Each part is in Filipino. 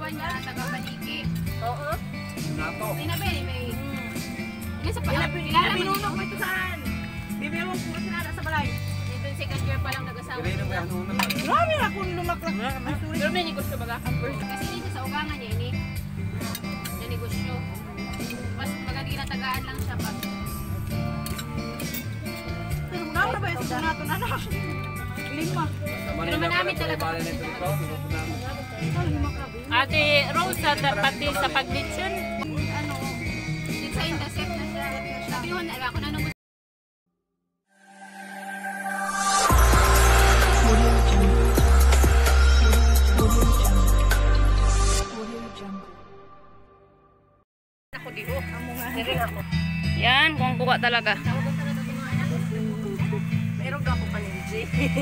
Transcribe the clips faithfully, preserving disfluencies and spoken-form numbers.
asawa niya, taga-Baliki. Oo. Nato. Sinabi, may... Hindi sa Pila pag-kilala mo binunong dito. mo ito saan? Bibirong ko sila sa balay. Dito second year pa lang nag-asawa. Kaya nung ano na. Grabe ako lumaklak. Pero may negosyo baga? Kasi hindi sa ugangan niya, ini. Na negosyo. Mas maganda ginatagaan lang siya pa. Pero muna ba yung sa nato na na? Lima. Pero manami talaga. Ate Rose, pati sa pag-ditsun. Ano, dito sa indasip na siya. Sabi mo na, ako na nung gusto. Ako di ko. Amo nga. Diring ako. Yan, kung kuha talaga. Meron ka ako paninji.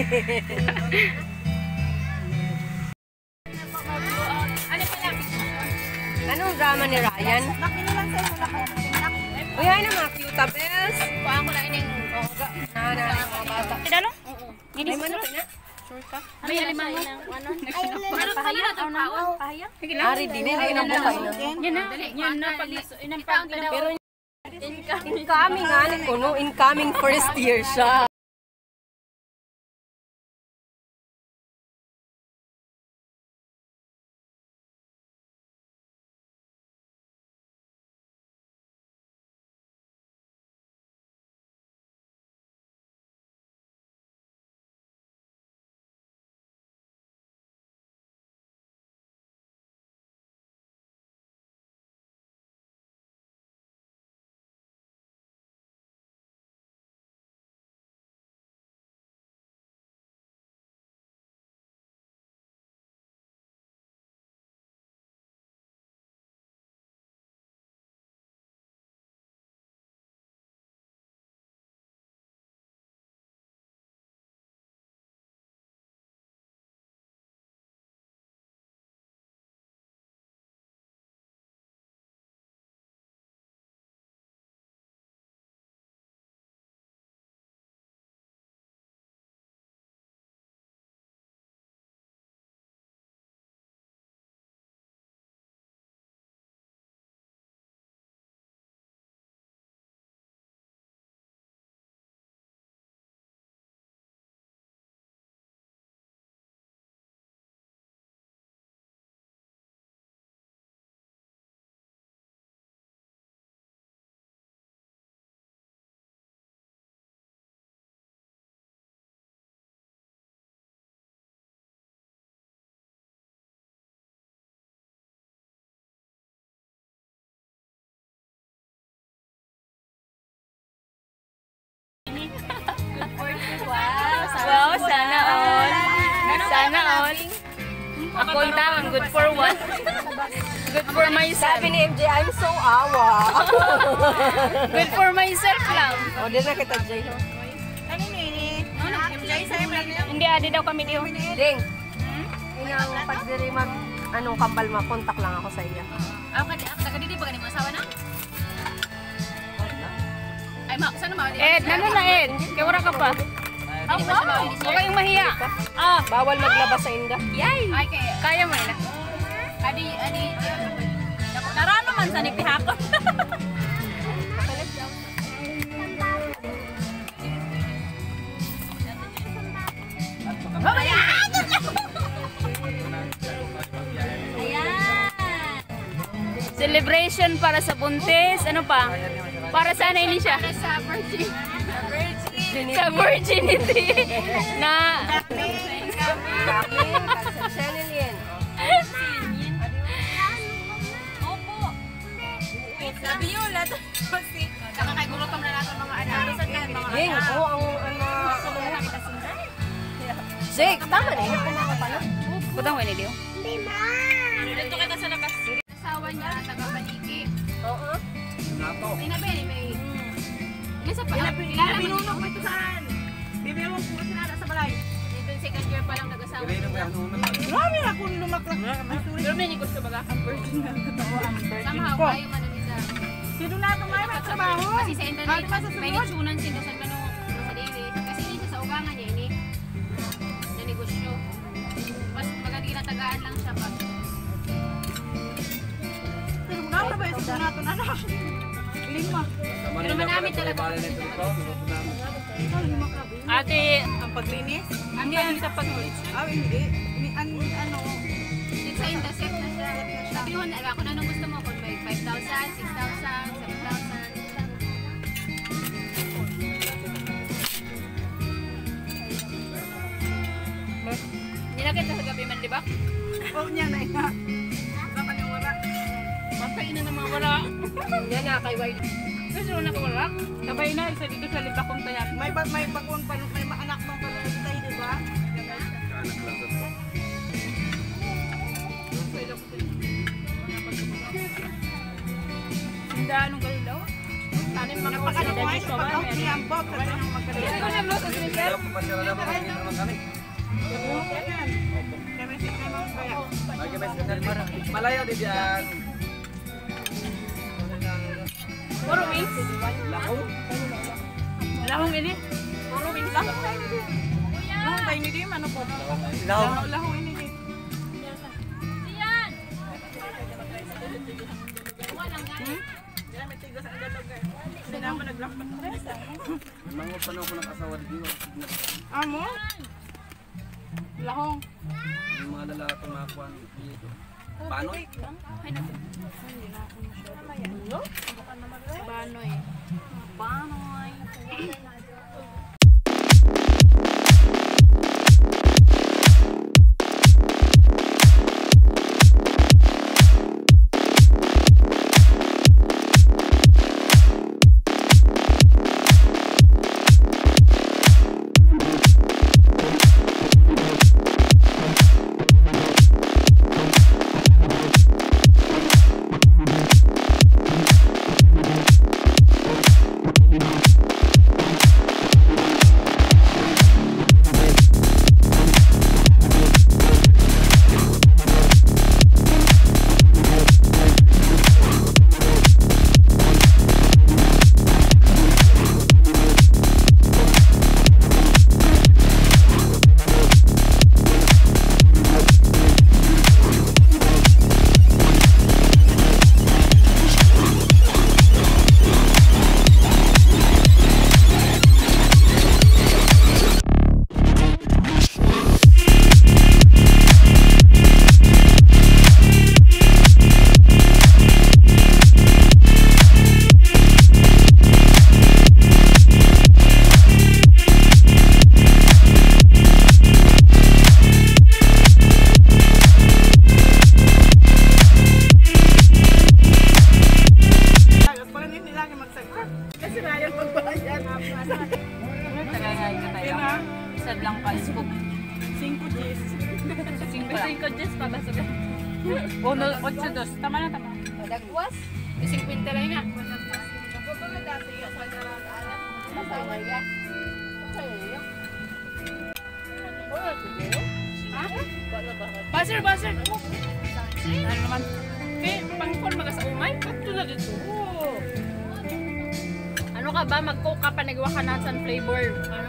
Ano pa lang? Anong drama ni Ryan? Bakit lang sa'yo wala ka tingnan? Uy, ay na mga cutables. Kuha ko lang ining... Na, na, na, mga bata. Tidalo? Hindi mo na pina? May alimango. Ano? Ano pa na itong kaon? Pahaya? Ari, di mo inabukay na. Yan na. Yan na. Pag inampag. Pero incoming nga ni Kuno, incoming first year siya. Wow, sana all. Sana all. Ako ang good for one. Good for myself. Sabi ni M J, I'm so awa. Good for myself lang. O, din na kita, Jay. Ano ni? M J, sa'yo lang niya. Hindi, adi daw kami diyo. Ding. Inang pagdiri mag, anong kambal ma, contact lang ako sa iya. Ako nakadidi pa ganun mo asawa na? Ay, ma, saan naman? Ed, nano na Ed? Kaya wala ka pa. Hindi ba siya mawili Huwag kayong mahiya. Ah, Bawal maglabas sa inda. yay! Ay, kaya. Kaya mo na. Adi, adi. Narano man sa nipihakon. Celebration para sa buntis. Ano pa? Para sana ini siya. Sa virgin. Sa virginity. Na... Shenilin. Opo. Sabi yun, lahat kasi. Nakakagulotom na natin mga anak. Ding, oo, ang ano. Jake, tama na. Ina pa na ako pala. Butang ko ini diyo. Dito kita sa labas. Asawa niya, taga-Baliki. Oo. Nato. Sinabi, may... Hindi sa pag-kilala mo Binunong dito. mo ito saan? Bibirong ko sila sa balay. Dito second year pa lang nag-asawa. Kaya nung ano na. Grabe ako lumaklak. Pero may negosyo baga? Virgin na. Somehow, kayo man nila. Sino na ito ngayon ang trabaho? Kasi sa internet, may litsunan sila sa kano sa daily. Kasi hindi siya sa ugangan niya, ini. Na negosyo. Mas maganda ginatagaan lang siya pa. nato na na. Lima. Pero madami talaga. Bale na ito ito. Lima ka. Ate, Ang paglinis? hindi yan sa pag-ulit. Ah, hindi. Ni an ano. Sa industry na siya. Sabi ko na ako na anong gusto mo kung may five thousand, six thousand, seven thousand. Nilagay sa gabi man, di ba? Oh, niya na ina. Baka niya wala. Patay na naman wala. Yan na kay Wiley. Kasi wala ko wala. Sabay na, isa dito sa libakong tayan. May ba may bagong pa may mga anak ng palutay, di ba? Kaanak lang sa ito. Hindi, anong gawin daw? Tanim mga Pag ano ko ay gusto pag out niya ang bot, kasi nang magkaliit. Ito na mo sa sneaker? Kaya papasyala naman kami naman kami. Yan. Kami si kami mga kaya. Lagi may signal. Malayo din yan. Puro wings? Lako. Lahong ini? Puro wings lang. Ano tayo ni Dim? Ano po? Laho. Laho ini ni. May tigas ang dalaga. Hindi naman naglakpat. Mangot pa na ako ng asawa dito. Amo? Lahong. Yung mga lalaki tumakuan dito. Paano? Banoy. Banoy. Kasi Ryan magbayad. Tagay ka tayo. Isa lang pa, scoop. Cinco Gs. Cinco. Cinco Gs pa ba sabi? Uno, ocho dos. Tama na, tama. Dagwas? fifty lang nga. Buzzer, buzzer! Ano naman? Okay, pang-phone maga sa umay? Ito na dito. Ano ka ba? Mag-coke ka pa, nagawa ka na sa flavor. Ano?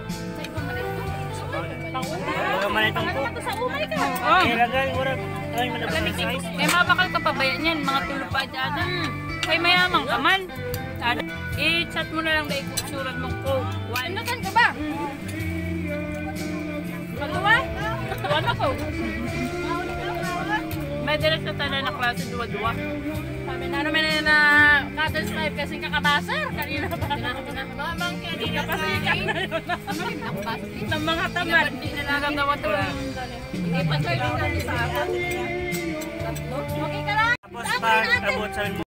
Pang-umay? Ano man to sa umay ka? Oh. Kaya mabakal ka pa ba yan? Mga tulog pa dyan. Kaya mayamang ka man. I-chat mo na lang dahil surat mong coke. Ano kan ka ba? Magawa? Ano ko? May direct na tayo na klase duwa-duwa. Sabi na naman na Cuddles Live kasi kakabasar. Kanina pa. Mamang kaya di kapasikan. Ng mga tamad. Hindi na nagagawa ito. Hindi pa tayo din natin sa akin. Okay ka lang? Tapos pa, abot sa mo.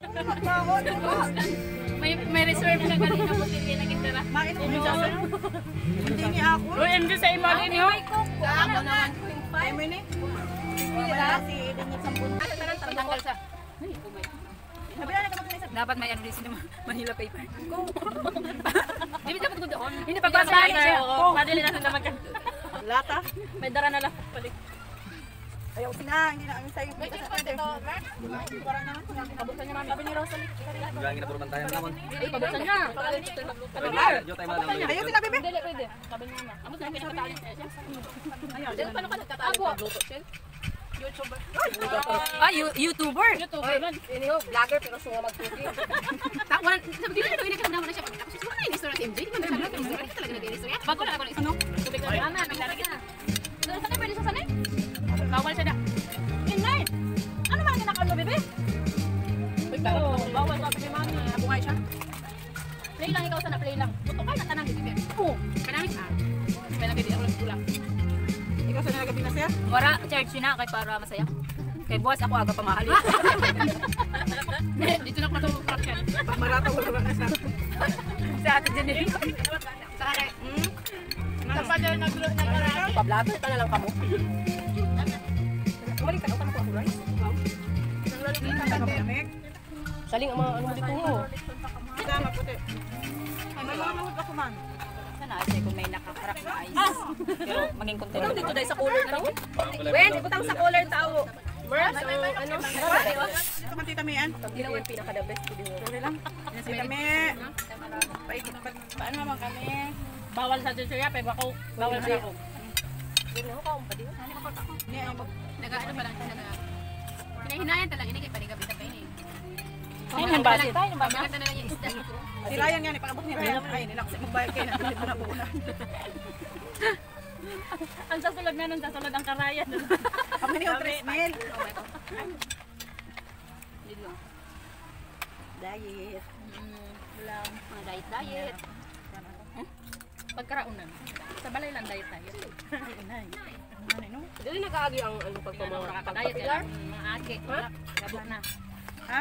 May may reserve na kanina mo hindi na gitara. Mainom mo dyan. Hindi niya ako. Uy, hindi sa imo din yun. Ako naman. Ay, mo ni. Wala si Eden yung sampun. Tanggal sa... Sabi na ka mag-isip. Dapat may ano din sila Manila paper. Hindi dapat ko doon. Hindi pagbasahin siya. Madali na sila magka. Lata. May dara na lang balik. Ayaw sina, hindi na kami sa'yo. Para naman kung natin abutan niya mami. Sabi ni Rosalie. Gagawin na puro bantayan naman. Ay, pabutan niya. Diyo tayo mga Ayaw sila, bebe. Dili, pwede. Sabi niya na. Amo sa pinakatali. Ayaw, paano ka nagkatalo? Pagluto, Shell? YouTuber. Ah, you- YouTuber. YouTuber man. Ini ho, vlogger pero sunga magtugi. Tawa, sabi nila ito, ini ka na siya. Tapos siguro na ini-story si M J. Di ba na siya nag-story? Hindi talaga nag-story. Bago na ako ano? Tubig na yan. May lalagyan na. Doon sa pwede sa sanay? Bawal siya na. Inay! Ano man ang kinakaon mo, bebe? Oo, bawal sabi ni mami. Nabungay siya. Play lang ikaw sana, play lang. Buto ka na tanang, bebe. Oo. Kanami siya. Kaya lang hindi ako lang kulang. Ikaw sa nilagabi na siya? Wara, church na kay para masaya. Kay buwas ako aga pamahali. Dito na ako matulog yan. Pag marata, wala na siya. Si Ate Jenny. Saka kay, hmm? Tapos na nag-arami. Pablato pa na lang kamo. Balik ka daw ka ako rice. Saling ang mga ano dito mo. Sama puti. Ay, may mga mahod ako man. Sana ay kung may nakakarap na ice. Pero maging content dito dahil sa cooler tao. Wen, ibutang sa cooler tao. Bro, so ano? Ito man tita Mian. Pag dito yung pinaka the best video. Sorry lang. Tita Mi. Paikot pa. Paano naman kami? Bawal sa Jessica, pero ako, bawal sa ako. Yun na ako pa dito. Ni ang pag Nag-ano pa lang siya, nag- hinahinayan talaga ini kay panigabit pa ini. Ay, nang base. Ay, nang base. Maganda na lang yung isda dito. si Ryan yan, ipakabot ni Ryan. Ay, nilaksit magbayad kayo na pilit mo na buunan. Ang sasulod nga nun, sasulod ang karayan. Kami ni Tres Mil. Dito. Diet. Lang, mga diet-diet. Pagkaraunan. Sa balay lang diet tayo. Ay, inay. Ano, no? Dili nakaagi ang ano Mga pagpamahal. nakakadayat sila. Mga ake. Gabo na. Ha?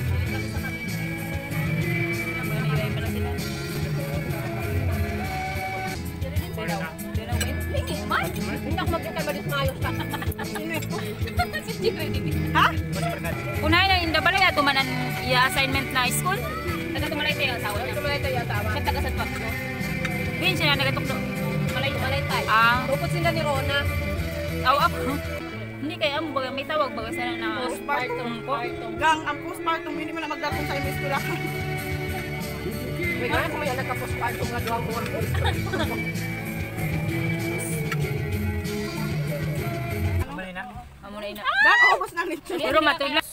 Hindi ako magkakay malis maayos ka. Si Chico yung bibig. Unay na inda balay ato man ang iya assignment na school. Taga-tumalay tayo ang asawa niya. Tumalay tayo tama. Siya taga-sad pa. Bin siya nagatukdo. Malay-malay tayo. Ah, Tupot sila ni Rona. aw ako. Hindi kaya mo baga may tawag baga sana na Postpartum. po. Gang, ang postpartum, hindi mo na magdatong sa imong eskwela. May gano'n kung may nagka-postpartum nga duwang buwan ko. Mali na. Amo na ina. Gang, ubos na nito. Pero matulak.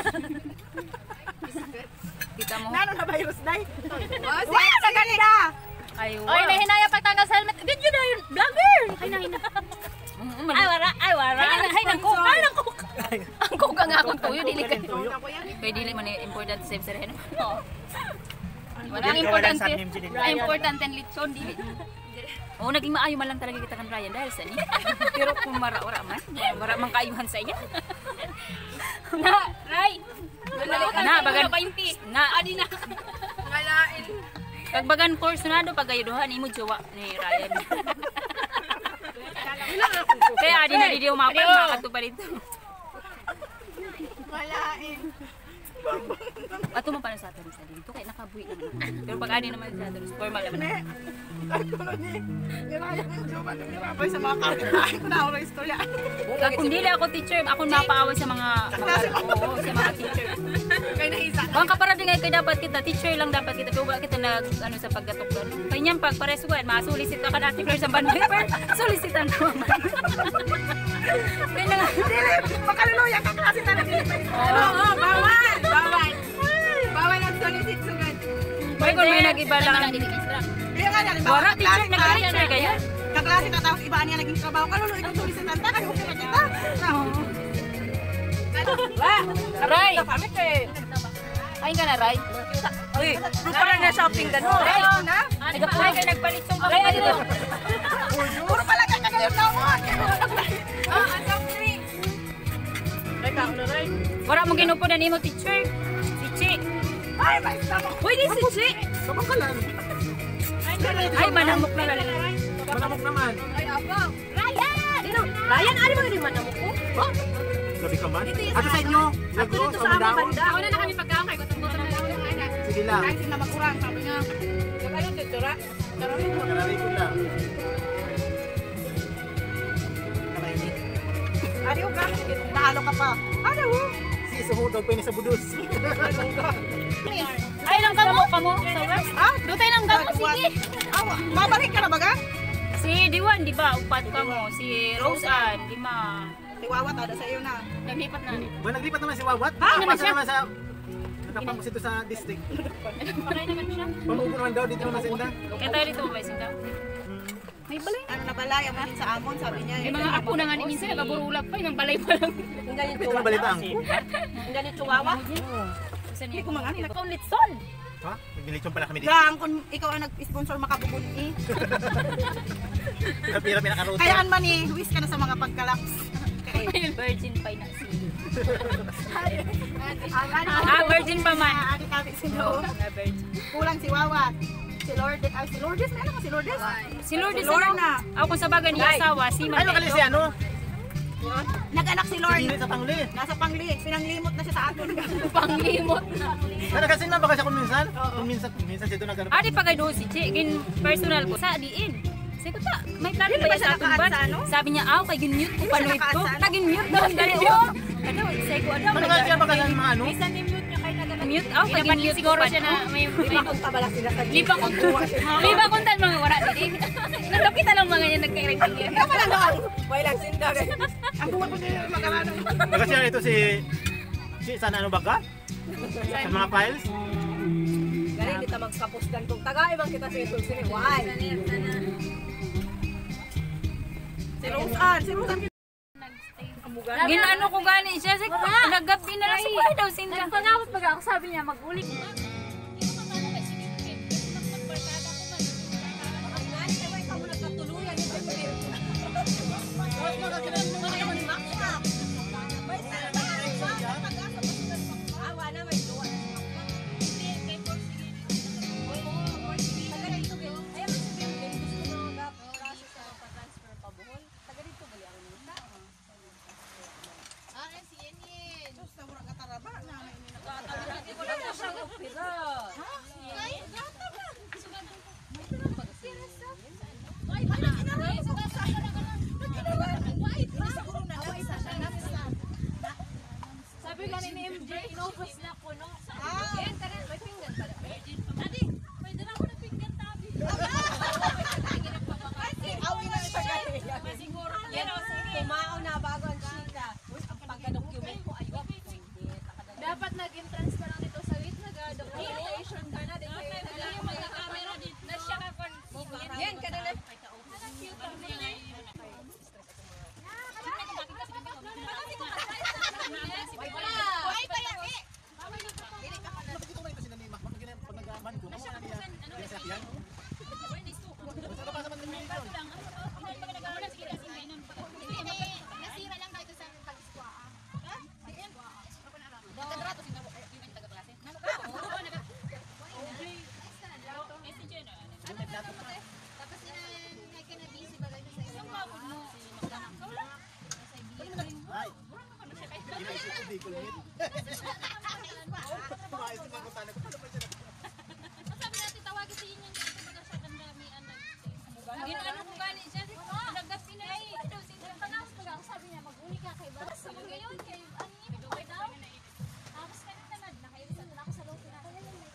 Kita mo. Nano na virus, day? Wow, naganda! Ay, Oy, may hinaya pagtanggal sa helmet. Video na yun, vlogger! Ay, na, hina. Ay, wara, ay, wara. Ay, ay, nang cook, ay, nang cook. ang kuga nga akong tuyo dili kay. Ako yan. Kay dili man eh, important sa save sa reheno. Wala ang importante. Ang importante ang litson, dili. Oo, naging maayo man lang talaga kita kan Ryan dahil sa ni. Pero kung mara-ora man, mara man kaayuhan sa iya. Na, Ray! Na, bagan na. Adi na. Ngalain. Kag bagan course na do pagayuduhan imo jowa ni Ryan. Kaya adi na di umapay makato pa dito. Malain. Ato mo pa na sa atin sa dito kay nakabuhi naman. Pero pag ani naman sa atin formal naman. Ay, kulo ni. Niraya ng jowa na mirapay sa mga kapitbahay ko na ako ng istorya. Kag kung dili ako teacher, ako napaaway sa mga oo, sa mga teacher. Kaya naisa. Bang kaparating ay kay dapat kita teacher lang dapat kita pero wala kita nag ano sa paggatok doon. Kay niyan pag paresuan, masulisit ka kan ati sa band paper, solicitan ko. Kaya na nga. Makaluya ka klase na ng Pilipinas. Oo, bawal. Bawal. Bawal ang solicit sugad. Boy, kung may nag-iba lang. Kaya nga yan. Wala, teacher, nag-teacher kayo. Kaklase ka tapos ibaan niya naging trabaho. Kalulo, ikaw solicitan ta. Kayo okay na kita. Ray! Kami kay. Ayun ka na, Ray. Uy, para na shopping ganun. Ray, na? Nag-apply kayo, nagpalitsong ka. Ray, dito. Puro pala ka kagayon na mo. Ah, ang free. Ray, kao na, Ray. Wala mong ginupunan ni mo, teacher. Si Chi. Ay, may sama. Uy, di si Chi. Sabang ka lang. Ay, manamok na lang. Manamok naman. Ay, abang. Ryan, ano mo rin manamok ko? Sabi ka man. Ato sa inyo. Nagro sa madawon. Ako na na kami pagkaon kay gutom-gutom na lang ang anak. Sige lang. Kahit sila magkurang, sabi niya. Kaya yung titura. Karami ko lang. Ariyo ka. Nahalo ka pa. Ano? Si suhudog pa sa budus. Ay, lang kamo ka mo sa west. Ha? Dutay lang kamo, sige. Awa, mabalik ka na ba ga? Si Diwan, di ba? Upat ka mo. Si Rose Ann, lima. Si Wawat, ada sa iyo na. Naglipat na. Ba, naglipat naman si Wawat? Ah, naman Nakapasa siya. naman sa... Nakapamos ito sa district. Pakay naman siya. Pamubo naman daw, dito naman sa inda. Kaya tayo dito ba sinda? May balay. Ano na balay, ang manin sa amon, sabi niya. May mga apo na nga ni minsan nagaburulak pa, yung balay pa lang. Ang ganyan Ito na balita ang... Ang ganyan chihuahua. Saan Hindi niya? ko mga ano. Kaunlitson. Ha? Naglilitsyon pala kami dito. Gang, kung ikaw ang nag-sponsor makabubun eh. Pira-pira pinakarote. Kayaan man eh, huwis ka na sa mga pagkalaps. Virgin pa na si. Ang ano, Ah, virgin pa man. adik-adik si Lo. Ah, virgin. Kulang si Wawat. Si Lourdes, ay si Lourdes, may alam mo si Lourdes? Si Lourdes Si Lorna. ano? Ako kung sa bagay niya asawa, si Ay, magaling si Mateo. ano? Nag-anak si Si Lord. Dili sa Pangli. Nasa pangli, pinanglimot na siya sa aton. Panglimot na. Nagkasin na ba kasi kung minsan? Kung minsan, kung minsan dito nagano. Adi pa kay do si Che, gin personal ko sa diin. Sabi ko ta, may plano Dili ba ba yan siya sa atong naka-add ban? sa ano? Sabi niya, aw, kay gin-mute ko Dili siya panuit ko. naka-add sa ano? Kagin-mute daw, dali ko. Ano, say ko, ano, Ano nga siya ba kasi mga ano? Isa ni mute niya kay nag-mute, aw, kay Dapat gin-mute ko siguro pa. siya na may may Kung tabala sila sa liba kung liba kung tan mga wala din. Nakita lang mga yan nagkairing yan. Tama lang doon. Way lang sinda. Ang buwan ko din makarano. Kasi ito si... Si sana ano ba ka? Sa mga files? Galing kita magkapos gantong taga ibang kita sa ito sini. Why? Si Rosan, si Rosan. Ginano ko gani siya, say ko, naggabi na lang sa kuya daw, sinda. Nagpangawat pag ako sabi niya mag-ulit. Sabi ka ni M J, inubos na ko, no? Ah. Yan, tara, may pinggan pala. Adi, may dala ko na pinggan tabi. Awi na siya galing. Masiguro. Yan o, kumao na bago ang chika. Ang pagka-document ko, ayun. Dapat nag-entrance ka lang dito sa wait, nag-documentation ka na. Dito yung mga camera dito. Nasya ka kon. Yan, kanila. Ay, pa yan eh. Nasira lang dito sa pag-squat. Tapos na may ka na busy ba ganito sa iyo? Sabi natin tawagin si Inyan kasi baga siya kandamian nag Ginano ko gani siya, say ko, naggabi na lang sa kuya daw, sinda. Pangawat pag ako sabi niya mag-uli ka kay Baras. Sabi ngayon kay Ani mo kay daw. Tapos ka na tamad na kayo sa ako sa loob na.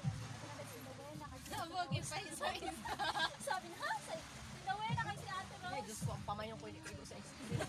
Sabog ipa-isa. Sabi na ha, say, tinawin na kay si Ate Rose. Ay, Diyos ko, ang pamayon ko yung ibo sa isip.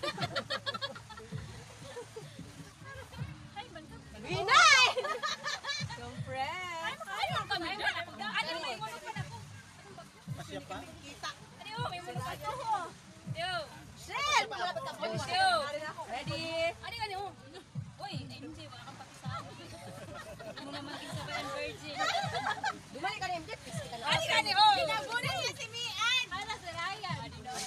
Ay, banta. Inay! Siyempre. Ay, ang kami. Ano may mulo pa na ko? Masya pa? Ano may mulo pa to? Yo, Shell! yo. Ready? Ano ka niyo? Uy, M J, wala kang pakisama. Ano naman isa ba yung virgin? Dumali ka na yung dip. Ano ka niyo? Pinagunan niya si Mian. Ano si Ryan?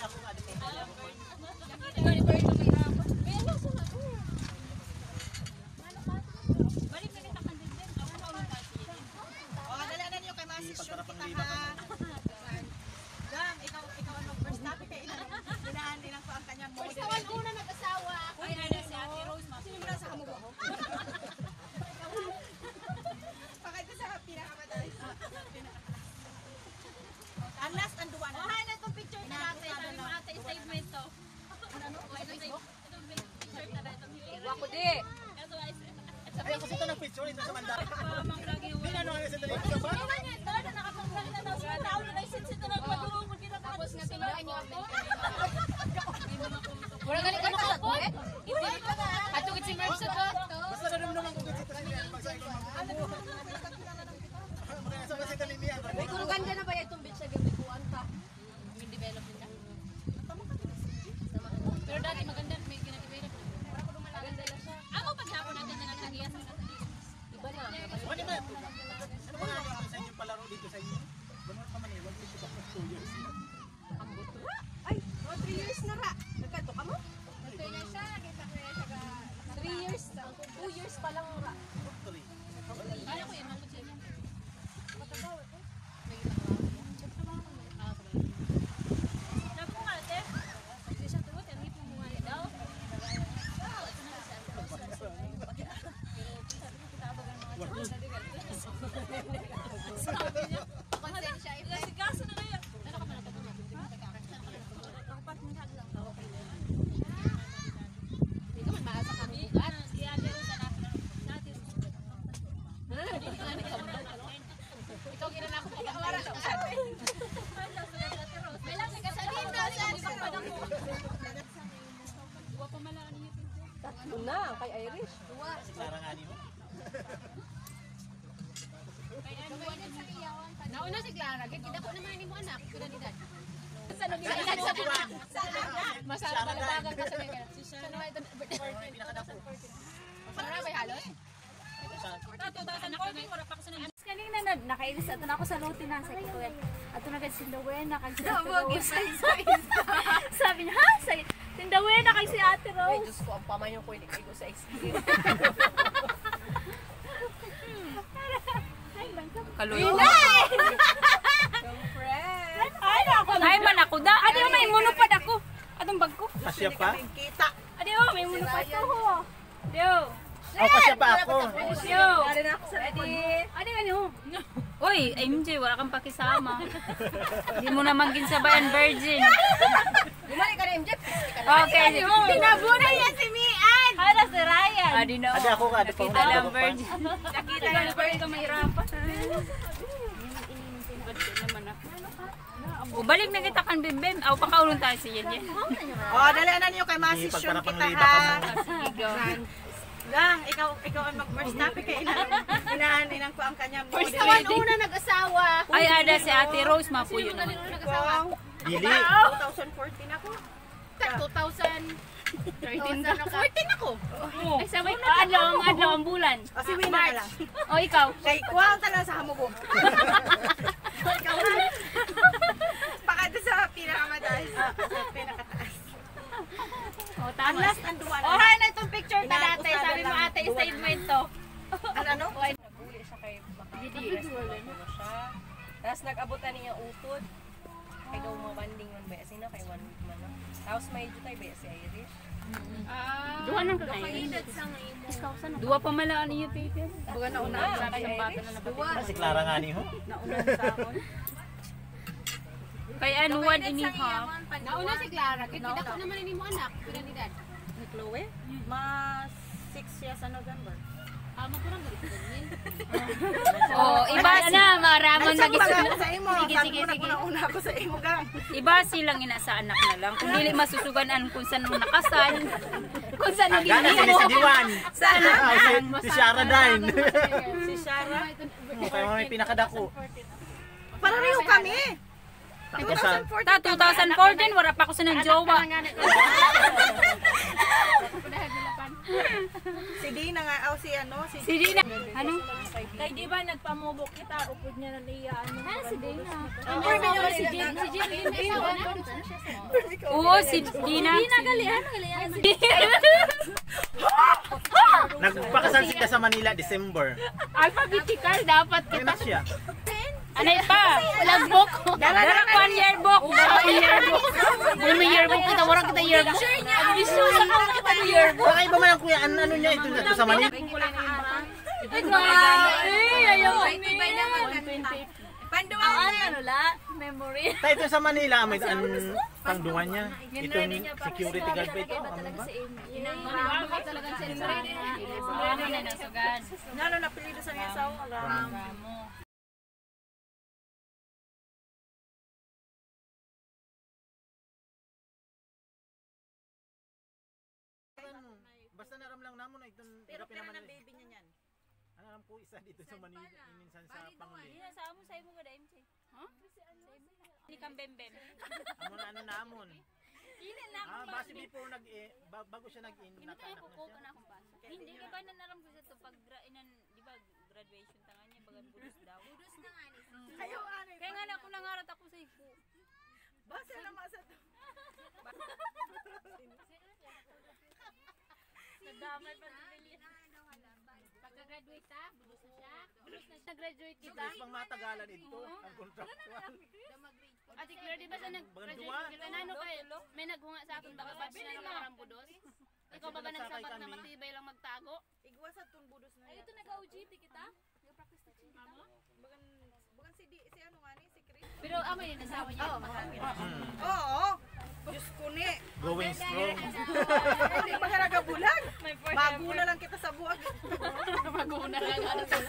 Balik na kita kang din. Ako na ulit tayo. O, dala na niyo kay Masis yung kita ha. Gang, ikaw, ikaw ang mag-first topic kay Ina. Dinahan din ang ang kanyang First model. one una nag-asawa. Ay, ano si Ate Rose, ma. Sino muna sa kamugo ko? Pakay ko sa pinakamatalis. Ang last, ang duwa na. Oh, na itong picture na natin. Sabi mo ate, save mo ito. Ano? Ito save. Itong picture na ito. Wako di. Ito guys. Ay, kasi ito ng picture, ito sa manda. Pinano nga sa dali. Ito ba? Ito na nakapagpala na daw sa tao na license ito nagpadulong kung kita tapos nga tinuan niyo ang Wala galing ka makapot? Hindi Iya sa iba na. Ano ba? Ano ba nga sa inyo palaro dito sa inyo? Ganun pa man eh, wag dito pa two years. Ay, oh, three years na ra. Nagkato ka mo? Ito na siya, kita ko yan siya. three years, two years pa lang ra. Three. Kaya ko yan, ako siya yan. Matabaw ito. May kita ko. Ah, sabay. Napo nga, te. Kasi siya tuwot, yan ipong mga daw. Konsensya, iba. Sigaso na kayo. Ano ka ba natapos? Hindi ka man maasa kami bugat. Si Ate Rosa na. Dati Ikaw ginana ako kaya wala siya usad. May lang nagkasalin na sa pagpadang mo. Duwa pa malaan niyo. Una, kay Irish. Si Clara nga ni mo. Nauna si Clara, kaya kita ko naman ni mo anak, kaya ni dad. Sa edad sa buwan. Masarap balabagan ka sa mga. Siya naman ito. Para ba halos? twenty fourteen wala pa ko sa nang. Kanina na nakailis ato na ako sa lote na sa kuya. Ato na kay Sindawen na kay Sabi niya, ha? Sa Sindawen na kay si Ate Ay, Rose. Diyos ko, ang pamayo ko hindi kayo sa experience. Kaluyo. Ay, ako. Ay, man ako da. Adi, oh, may munupad ako. Atong bag ko. Kasya pa? Kita. Adi, oh, may munupad ko. Dio. Oh, kasya pa ako. Dio. Dari na ako sa likod mo. Adi, ano? Uy, M J, wala kang pakisama. Hindi mo naman ginsabayan virgin. Bumalik ka na, M J. Okay. Tinabunan niya si Mian. Hala, si Ryan. Adi, no. Adi ako ka, adi pa. Kita lang virgin. Nakita na ng bird. Mahirapan. O, balik na kita kan Bimbim. Aw, pakaulong tayo si Yen Yen. Oh, dali na niyo kay masisyon Pagparapang kita lida ka ha. mo. Gang, ikaw ikaw ang mag-first topic kay ina. Inaan inang ko ang kanyang First one, una nag-asawa. Ay, ada si Ate Rose, mapuyo Sino na naman. rin una nag-asawa? Dili. twenty fourteen ako. twenty thirteen na ako. fourteen ako. Ay, sabay, adlaw, ang adlaw, ang bulan. O si Wina na lang. O, ikaw. Kay kuwang tanan sa hamugo. Ikaw ha. Pakada sa pinakamataas. Sa pinakataas. O, Ang tama. last ang duwa na. O, ha, na itong picture na Inakusadan dati. Sabi mo, lang. ate, save mo ito. Ano ano? Nabuli siya kay baka stress na siya. Tapos nag-abutan niya utod. Kay daw mga banding man ba? Sino kay one week man. No? Tapos may jutay ba si Irish? Duha nang kakain. Duwa pa malaan niyo, Peter. Buga na una. Ah, kay Irish? Ah, si Clara nga ni mo. Nauna sa akon. Kay ano, one and a half. Nauna si Clara, kaya kita ko naman ni mo anak, kaya ni dad. Ni Chloe? Ma six years sa November. Ah, magkurang galit ko din. O, iba na, maramon Ay, saan ba ako sa imo? Sige, Saan sige, una sige. ko na una ako sa imo gang? Iba silang ina sa anak na lang. Kung dili masusuganan kung saan mo nakasal. Kung saan Gana naging sila si Diwan. Sa anak? Ah, si- Si Shara Dine. Si Shara? Kaya may pinakadako. Pareho kami. Takusan. Ta, twenty fourteen, wala pa ako sa nang jowa. Si Dina nga, oh, si ano, si Si Dina. Ano? Kay di ba nagpamubok kita upod niya na niya ano? Ah, si Dina. Oh, Si Dina. Si Dina. Oo, si Dina. Dina, gali. Ano, gali. Nagpakasal sila sa Manila, December. Alphabetical dapat Kaya na siya. Anay pa? Walang book. Dara one year book. Dara one year book. Wala may year book kita. Walang kita year book. Gusto sa kang kita year book. Baka iba man ang kuya, ano ano niya, ito ito sa Manila. Ay, grabe. Ayaw ko. Panduan Ano la? Memory. Tayo ito sa Manila, may ang tangduan niya. Itong security guard pa ito. Ano ba? Marami talagang celebrate. Ano na nasugan? Nalo na pilido sa niya sa alam. Basta naram lang namon na itong Pero pero pero ng naman. baby niya niyan. Ano alam ko isa dito sa Manila, minsan sa Panguli. Hindi na sa amo sa imo kada M J. Ha? Hindi kang bembem. Amo na ano namon. Hindi na Ah, base before nag eh, ba- bago siya nag-in Hindi tayo nakanak na kuko siya. na akong pasok. Hindi ka ba na naram ko sa to pag graduation tangan niya bagan budos daw. Budos na nga ni. Kayo ano? Kaya nga na ako nangarat ako sa ipo. Basta naman sa to. Nadamay pa sa Lily. Pagka-graduate ta, budos na siya. Budos na siya. Graduate kita. Guys, pang matagalan ito. Ang contractual. Ate Claire, di ba sa nag-graduate kita na ano kay may naghunga sa akin baka batch na ng mga budos? Ikaw ba ba nagsabat na matibay lang magtago? Igwa sa tun budos na. Ay, ito nag-O G T kita. Nag-practice na kita. Bagan bagan si di si ano nga ni si Chris. Pero amo yung nasawa niya. Oo. Diyos ko ni. Going strong. Hindi pa halaga bulag. Bago na lang kita sa buwag. Maguna lang ano sa.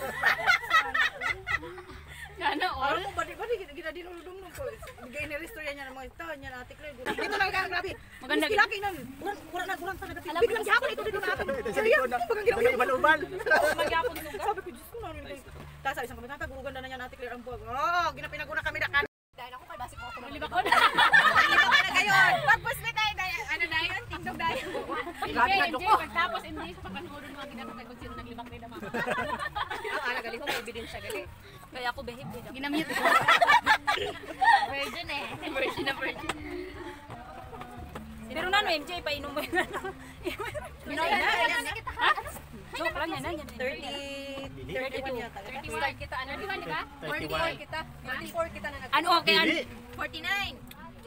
Kana all. Ano ba di ba di gina dinuludong nung ko. Bigay ni istorya niya ng mga ito niya na Ate Claire. Ito na ang grabe. Maganda. Laki nun. Kuran kuran na kuran talaga. Biglang gihapon ito dito natin. Ito sa likod na. Dali ubal-ubal. Magyapon lugar. Sabi ko Diyos ko na rin. Tapos isang kami tata gurugan na niya na Ate Claire ang buwag. Oh, ginapinaguna kami na kan. Dahil ako kay basi ko ako. Malibak ko na. Malibak na gayon. Pagpus na tayo. Ano na yun? Tindog na yun. Enjoy, enjoy. Pagtapos hindi sa pagkanuod mga ginatag kung sino naglibak nila mama. Ang ala gali ko may ebidensya gali. Kaya ako behave din. Ginamit ko. Virgin eh. Virgin na virgin. Pero nano M J painom mo yun. Binoy na. Ha? Joke lang yan. thirty thirty-one yata. Start kita. Ano di ba di ba? thirty-one. Kita. thirty-four kita na nag. Ano okay? Ano? Dili. forty-nine.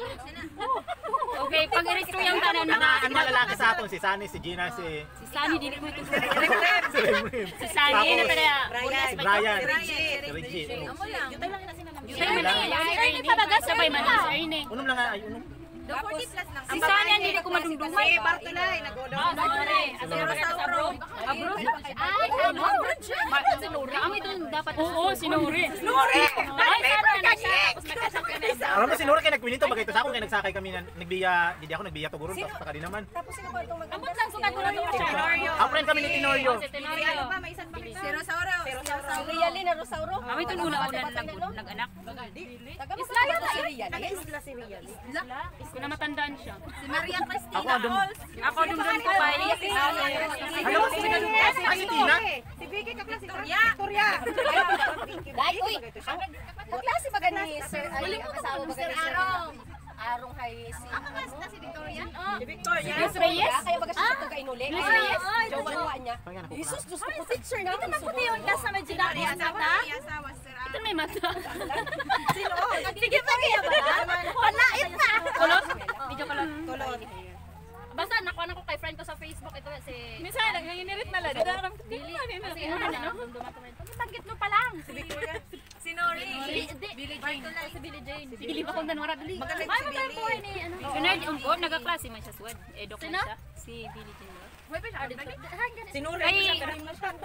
Okay, pag i-restore yung tanan Ang mga ang mga lalaki sa aton, si Sunny, si Gina, si si Sunny dili ko ito. si Remrim. Si Sunny na pala. Brian. Brian. Si Reggie. Si Reggie. Amo lang. Yun lang na sila naman. Yun man lang. Si Ernie pabagas sabay man si Ernie. Unom lang nga, ay unom. forty plus lang. Si Sunny ang dili ko madungdungan. Si Bartolay nag-odo. Ah, sorry. Si Rosauro. Abroad. Ay, abroad siya. Bakit sinuri? Kami doon dapat. Oo, sinuri. Nuri! Ay, Paper sana ka na siya. Tapos nagkasap ka na. Alam mo si Nora kay nagpinito bagay to sa akon kay nagsakay kami na nagbiya, hindi ako nagbiya to guron tapos taka din naman. Tapos sino ba itong mag- Ambot lang sukat ko na ito siya. Ako rin kami ni Tenorio. Si Si Tenorio. ano pa, may isan pa Si Rosauro. Si Rosauro. Si Rialin na Rosauro. Kami ito una-una nag-anak. Taga-Bislaya na si Rialin. Taga-isla si Rial. Kung na matandaan siya. Si Maria Cristina. Ako ang dum. Ako dun dun ko pa. Ano si Ay Tina. Si Vicky kaklase si Victoria. Victoria. Dahil, uy! Kaklase ba gani Sir, ay, ang asawa ba gani Sir Arong? Arong hay si, ano? Si Victoria. Si Victoria. Luis Reyes? Kaya baga siya ito kainuli. Luis Reyes? Jowa niya. Jesus, Diyos ko, picture na. Ito na puti yung kasama dyan ako. Asawa, asawa si Sir Aaron. Ito may mata. Sino? Sige pa kaya ba? Palait na! Kulot? Medyo kulot. Kulot. Basta nakuha na ko kay friend ko sa Facebook. Ito si... Minsan, nangyinirit na lang. Dadaram ko. Dili. Kasi ano na, dumduman ko rin. Tanggit mo pa lang. Si Victoria. Si Nori. Billie Jane. Si Billie Jane. Si Billie ba kung nanwara Billie? Magaling si Ay, magandang Billie. buhay ni ano. Sunod, um, oh, nagkaklase man siya suwad. Eh, dok man siya. Si Billie Jane. Wait, pa siya. Sinuri Ay. ko siya pero mo siya.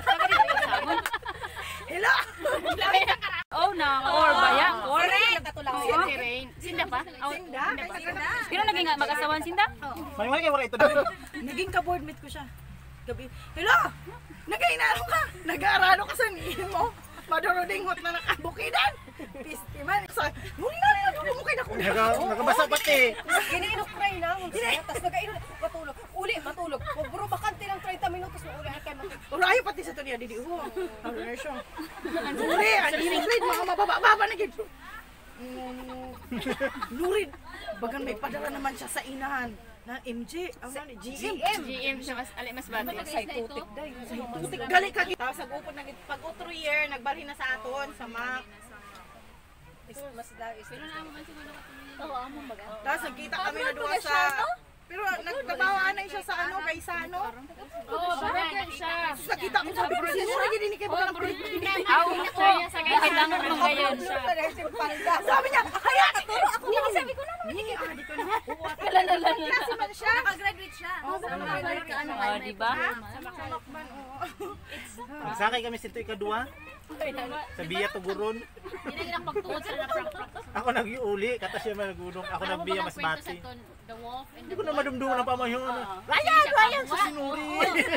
Ay, Hello. oh, na. Or ba yan? Or? Nagkatulang Si yun. Rain. Sinda pa? Oh, Sinda. Sinda. pero naging mag-asawan Sinda? May wala kay wala ito daw. Naging ka-board mate ko siya. Gabi. Hello. Nagainaro ka. Nag-aaralo ka sa niyo mo. Madurodingot na nakabukidan. Pisti man. Sa, muli na rin na mo kay na kuya. Nagabasa pati. Ginainok-cry na. Tapos nagkainok. Matulog. Uli, matulog. Huwag bro, bakante lang thirty minutos mo uli. Ay, kayo matulog. Urayo pati sa to niya didi ho. Ano na siya? Uri, ang inig mga mababa-baba na gid. Mm, Lurid. Bagan may padala naman siya sa inahan na M J, ang ano ni G M. G M siya mas ali mas bago. Psychotic day. Putik gali ka. Tapos nag-upod na gid pag outro year nagbalhin na sa aton sa Mac. Mas dahil. Pero na mo man siguro ka Oo, amo baga. Tapos nagkita kami na duwa sa pero nagtabawaan na siya sa ano kay Sano. Oo, bakit siya? Tapos nakita ko sabi ko siguro gid ni kay bagang Aw, niya sa kanya lang ng gayon siya. Sabi niya, kaya naturo ako. Hindi sabi ko naman. Hindi ah, di ko na. Kala na lang. Klase man siya. Naka-graduate siya. Oh, di ba? Sa Macman, oo. Sakay kami sa ikadua. Sa biya to guron. Hindi na pagtuod sa na-practice. Ako nag-iuli, kata siya man nagudong. Ako nagbiya mas bati. The Wolf and Hindi ko na madumduman ang pamayon. Ryan, Ryan sa sinuri.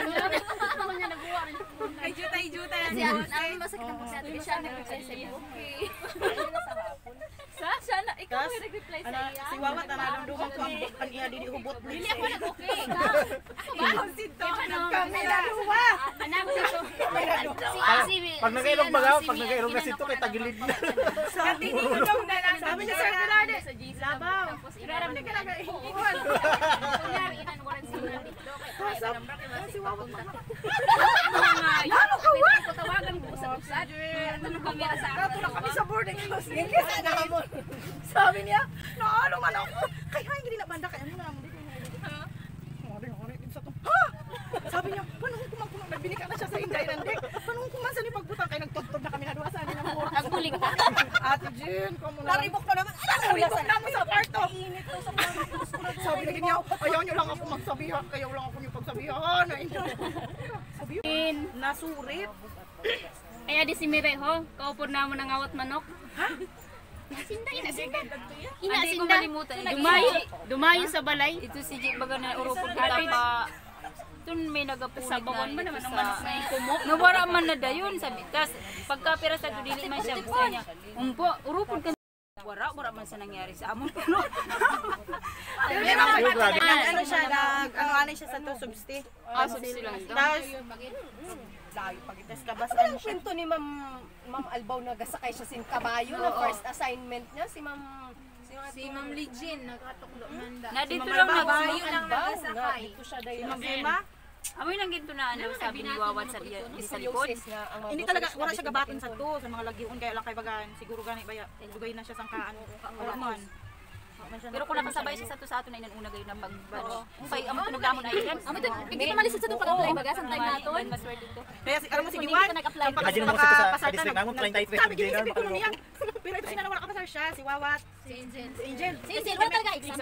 Ay, jutay, jutay. Namin masakit ang pagsabi siya nag-reply sa iyo. Sa, sana, ikaw Tas, yung nag-reply sa ano, iya. si Wawa tanadumduman ko ang ang iya didi hubot. Dili ako nag-okay. Wow, si Tom. Kami na duwa. Anak ko dito. Kami na duwa. Pag nag-irog baga, pag nag-irog na sito kay tagilid na. Sabi niya Sir Pilarde, labaw. Grabe ka na iiwan. Kunyari, inan mo rin sila dito. Si Wawat pa. Lalo ka wa? Tawagan mo sa usad. Ano kamera sa akin? Tulak kami sa boarding house. Sabi niya, naano man ako. Kaya hindi na banda kaya ano na mo dito. Ha? Sabi niya, panong kumang-kumang, nagbinika na siya sa Inday Randik. Panong kumang sa ni pagbutang kayo, nagtotod na kami na duwa sa amin ng mura. Nagbulig ka. Ate Jen, kamo na. Naribok na naman. Naribok na mo sa kwarto. Init ko sa mga. Sabi na ganyan, ayaw niyo lang ako magsabihan, ayaw lang ako niyo pagsabihan. Sabi yun, nasurit. Kaya di si Mireho, kaupod na mo ng awat manok. Sinda, inasinda. Hindi ko malimutan. Dumayo, dumayo sa balay. Ito si Jig baga na urupod kita pa. Ito may nagapulig na ito sa... Nawara man na dayon, sabi. Tapos pagkapira sa ito, dili man siya buka niya. Umpo, urupod ka. Wara, wara man sa nangyari sa amon. Pero ano siya, nag-ano siya sa to, substi. Ah, substi lang ito. Tapos, layo pagitas kabasan siya. Kwento ni Ma'am Ma'am Albaw na gasakay siya sin kabayo na first assignment niya si Ma'am Si Ma'am Legin, nakatuklo man da. Na dito lang nagbayo. lang nagasakay. Ito siya dahil Ma'am Emma, Amoy lang ginto na ano, sabi ni Wawat sa di sa likod. hindi talaga, wala siya gabaton sa to, sa mga lagiun, kaya lang kay bagan, siguro gani ba, lugay na siya sang kaan. Wala man. Pero kung nakasabay siya sa to sa ato na inuna gayon na pag umpay amo tunog damon ay yan. Amo to, hindi ka malisod sa to pag-apply baga sa time naton. Kaya si alam mo si Diwan, Imagine mo kasi sa district namin, thirty-three sabi niya, bigay isipin ko na niya. Pero ito sinana wala kapasar siya, si Wawat, Si Angel. si Angel. Si Angel, wala talaga exam.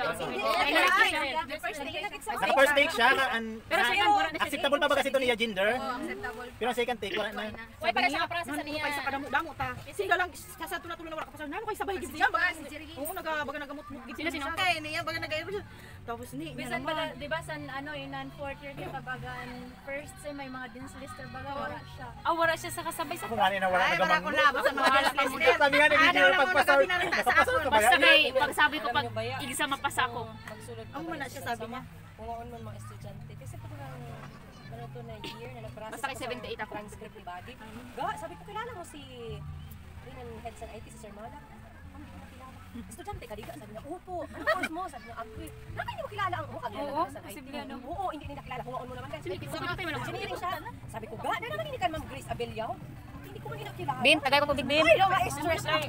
Naka first take siya, ka, an, Pero sa ilang wala na siya. acceptable pa ba kasi ito niya gender? Acceptable. Pero ang second take, wala na. Wala pa sa kaprasa sa niya. Kaya sa kadamo-damo ta. Sila lang, sa tulo-tulo na wala kapasar. Nano kayo sabay gid siya. Oo, naga, baga nagamot-mut gid Sino, sino? siya. Kaya niya, baga nag-airo siya. Tapos ni, niya Bisan naman. baga, di ba san ano yung non-fourth year ka bagan first sem may mga dean's lister baga wala siya. Ah, wara siya sa kasabay sa Kung ano na wala Ay, wala nagamang. ko labas sa mga listener. Sabi nga ni Ano Video, lang mo, pagpasar, nagabinarita sa nakapasar ako. ka ba Basta yan? may pagsabi ko pag igsa mapasa ko. magsulod Ang muna siya sabi niya. Kumaon man mga estudyante kasi pag nang ano to na year na nag-process Basta kay seventy-eight ako. transcript ni Body. Ga, sabi ko kilala mo si Rinan Head sa I T si Sir Malak. Ano mo kilala? Estudyante ka diga sabi niya, "Opo, ano course mo?" Sabi niya, "Agri." Nabi hindi mo kilala ang oh, agri Oo, sa I T. posible ano. Oo, hindi nila kilala. Kumaon mo naman din. Sabi ko tayo mo lang. Engineering siya. Sabi ko, "Ga, na naman hindi ka Ma'am Grace Abelao." Hindi ko man kinakilala. Bin, tagay ko tubig bin. Ay, no, stress ako.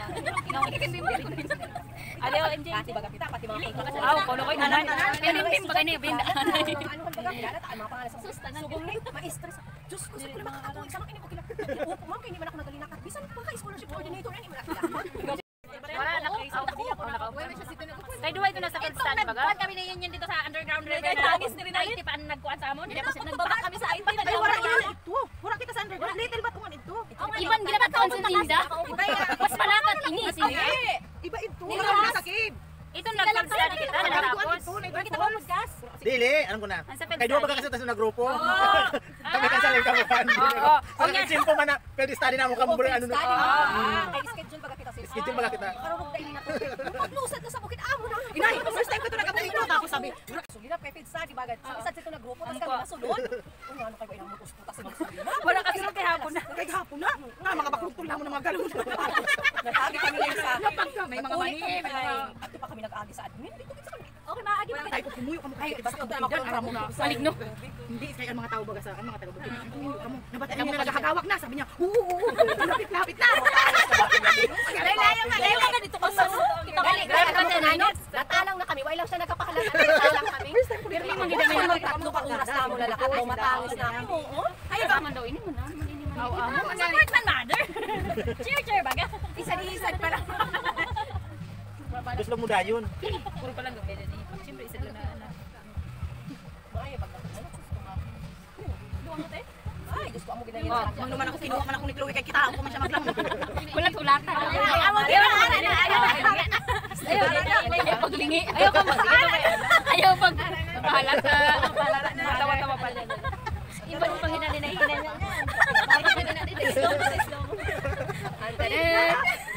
Adeo M J. Pati baga kita, pati mga kaibigan. Aw, kono koy nanan. Pero bin pa kani bin. Ano kan baga kilala ta ang mga pangalan sa sugong ni ma-stress ako. Diyos ko, sa ko naman ako isa man kini ko kilala. Opo, ma'am, kini man ako nagalinakat. Bisan ko ka scholarship coordinator ani man kilala. Wala na kay sa ako nakaupo. Wala siya sito na ko. Kay duwa ito nasa constant baga. Nagkuhan kami na yun yun dito sa underground level. Kay tagis ni Rinaldi. Hindi pa nagkuhan sa amon. Hindi pa siya nagbaba kami sa I T na Ay, wala yan ito. Wala kita sa underground. Little ba tungan ito? Iban ginabat ka sa tinda. Mas malakat ini sila. Iba ito. Wala sa cave. Ito nag-constant kita na tapos. Kita ba gas? Dili, ano ko na. Ang sa Pedro. Kaya di ba ba kasi tayo na grupo? Kami kasi lang kamuhan. Oo. Ang simple man na, pwede study na mo kamo ano na. Ah, kay schedule baga kita sa Schedule baga kita. Karong dai na. Paglusad na sa bukid amo na. Inay, first time ko ito nagkabalito. Tapos sabi, So gina kay Fed study baga. Sa isa dito na grupo tas kami nasulod. Ano ano kay inang mutos putas sa sabi. Wala kasi kay hapon na. kay hapon na. Nga, mga baklutol lang mo ng mga galon. Natagi kami lang sa May mga mani. may mga ato pa kami nag-agi sa admin. Dito kita kami. Okay, maagi pa Ay, kung kumuyo ka mo kayo, iba sa kabutidan, aram mo na. Maligno. Hindi, kaya ang mga tao baga sa, ang mga taga-butidan, ang kumuyo ka mo. Nabata niya na nagkakagawak na, sabi niya, oo, oo, oo, lapit-lapit na. Layo nga, layo nga dito ko sa kita Dali, ko. grabe kami na ano? Natalang na kami. Wala lang siya nagkapahalala. Natalang kami. Pero may mga Kami naman tatlo pa oras na mo lalakad. Daw matangos na ako. Oo. Ay, ba man daw ini mo na. Aw, aw. Support man mother. Cheer, cheer baga. Isa-isa pa lang. Gusto lang mo dayon. Puro pa lang gawin ni. Siyempre isa lang na. Maayo pag ano? Duwang mo te. Ay, gusto ko amo ginagin Oh, sa kung naman ako kinuha man ako ni Chloe, kay kita ako man siya maglang. Wala tulatan. Ay, amo gina ara na ayaw. Ayaw paglingi. Ayaw ka mag Ayaw pag bahalat ka. Matawa-tawa pa din. Iba yung panghinali na hina niya. Bakit hindi natin slow mo slow mo. Eh,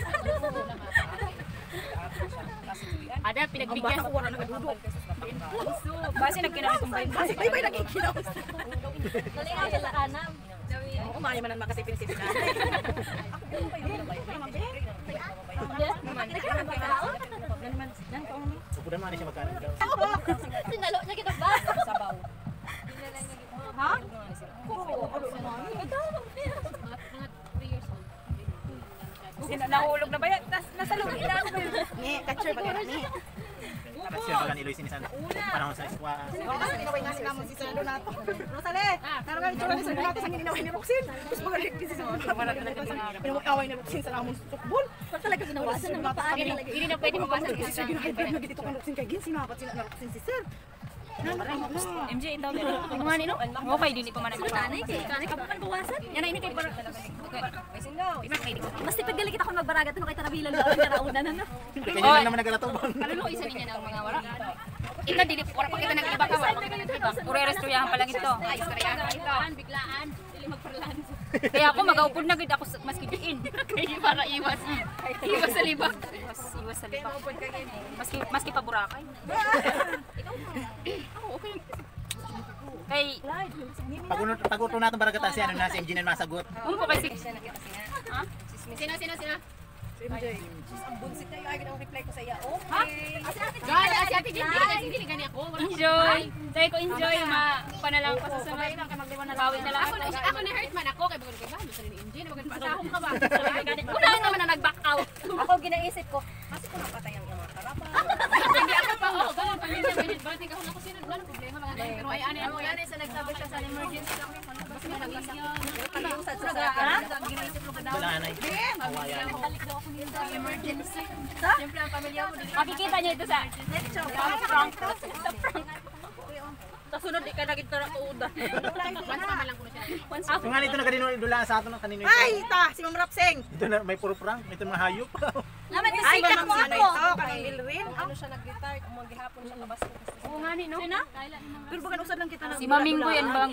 ada Ang pinagbigyan. bata ko wala nagadudok. Base nagkinami kong bayin. Kasi bay bay nagkikinaw. Dali nga sa kanam. Umaya man ang makasipin-sipin na. Ako pa yung labay. Supudan mo siya magkano daw. Sinalo niya kita ba? Sabaw. Ha? Nahulog na ba yan? Nas, nasa loob na ako. Ni, catcher ba gano'n ni? Tapos siya bagan iloy sinisan. Panahon sa iswa. Oo, kasi ninaway nga sila mo si Sir Donato. Rosale, naroon nga itsura ni Sir Donato sa ninaway ni Roxin. Tapos magaling din si Sir Donato. Pinamukaway ni Roxin sa namon sukbol. Pero talaga ginawasan ng mapaan. Hindi na pwede mabasan Si Sir Donato, nagdito kang Roxin kay Gin, sinapat sila na Roxin si Sir. M J daw pero ano man ino? Mo kay dili pa man ang Tanay kay kanay ka pa bawasan. Yan na ini kay para. May singaw. Mas tipid gali kita kung magbaragat no kay tarabilan daw karauna na no. Kanya lang naman nagalatubang. Kaluluwa isa niya na mga wala. Ika dili ko pa kita nag-iba ka wala. Puro restoyahan pa lang ito. Ay, istoryahan, biglaan, dili magparlan. Kaya ako magaupod na gid ako sa- maski diin. Kaya para iwas. Iwas sa libak. Iwas iwas sa lipa. Maski maski pa Boracay. Okay. Kay Pag pag uto natin baragatan si ano na si M G na masagot. mo po kasi Sino, sino, sino? Ang bunsit na yung agad ang reply ko sa iya. Okay. Gala, si Ate Jindy. Kasi hindi gani ako. Wala ko. enjoy. Say ko enjoy ma panalang pa sa sunod. Bawi na lang Ako, ako. ako ni hurt man ako. Kaya bago kay Bano, sa ni Injin. Bago pasahom ka ba? Wala naman na nag-back out. Ako ginaisip ko, kasi kung napatay ang iyong mga karapa. Hindi ako pa. Oo, ganun. Pamilya, ganun. Bakit ka ako sino? Wala problema. Mga ganun. Pero ay, ano, ano, yan. Sa nagsabi siya sa emergency lang. Mas malakas ako. Pag-iusad sa sakit. Ginaisip ko ka daw. Wala anay. Kawayan. Balik daw ako nito sa emergency. Siyempre, ang pamilya mo. Makikita niyo ito sa prank. Sa prank. Sa sunod di ka naging tara tuuda. Once pa lang ko na siya. Kung nga ito na kanino dula sa ato ng kanino ito. Ay, ta, si Ma'am Rapseng. Ito na may puro prank, ito mga hayop. Naman yung Ay, sikat Ma'am mo Sino ako. ito, kanang Lilrin. Ano siya nag-retire, kung maghihapon siya labas. Oo nga ni no. Pero bagan usad lang kita ng Si Maming ko yan bang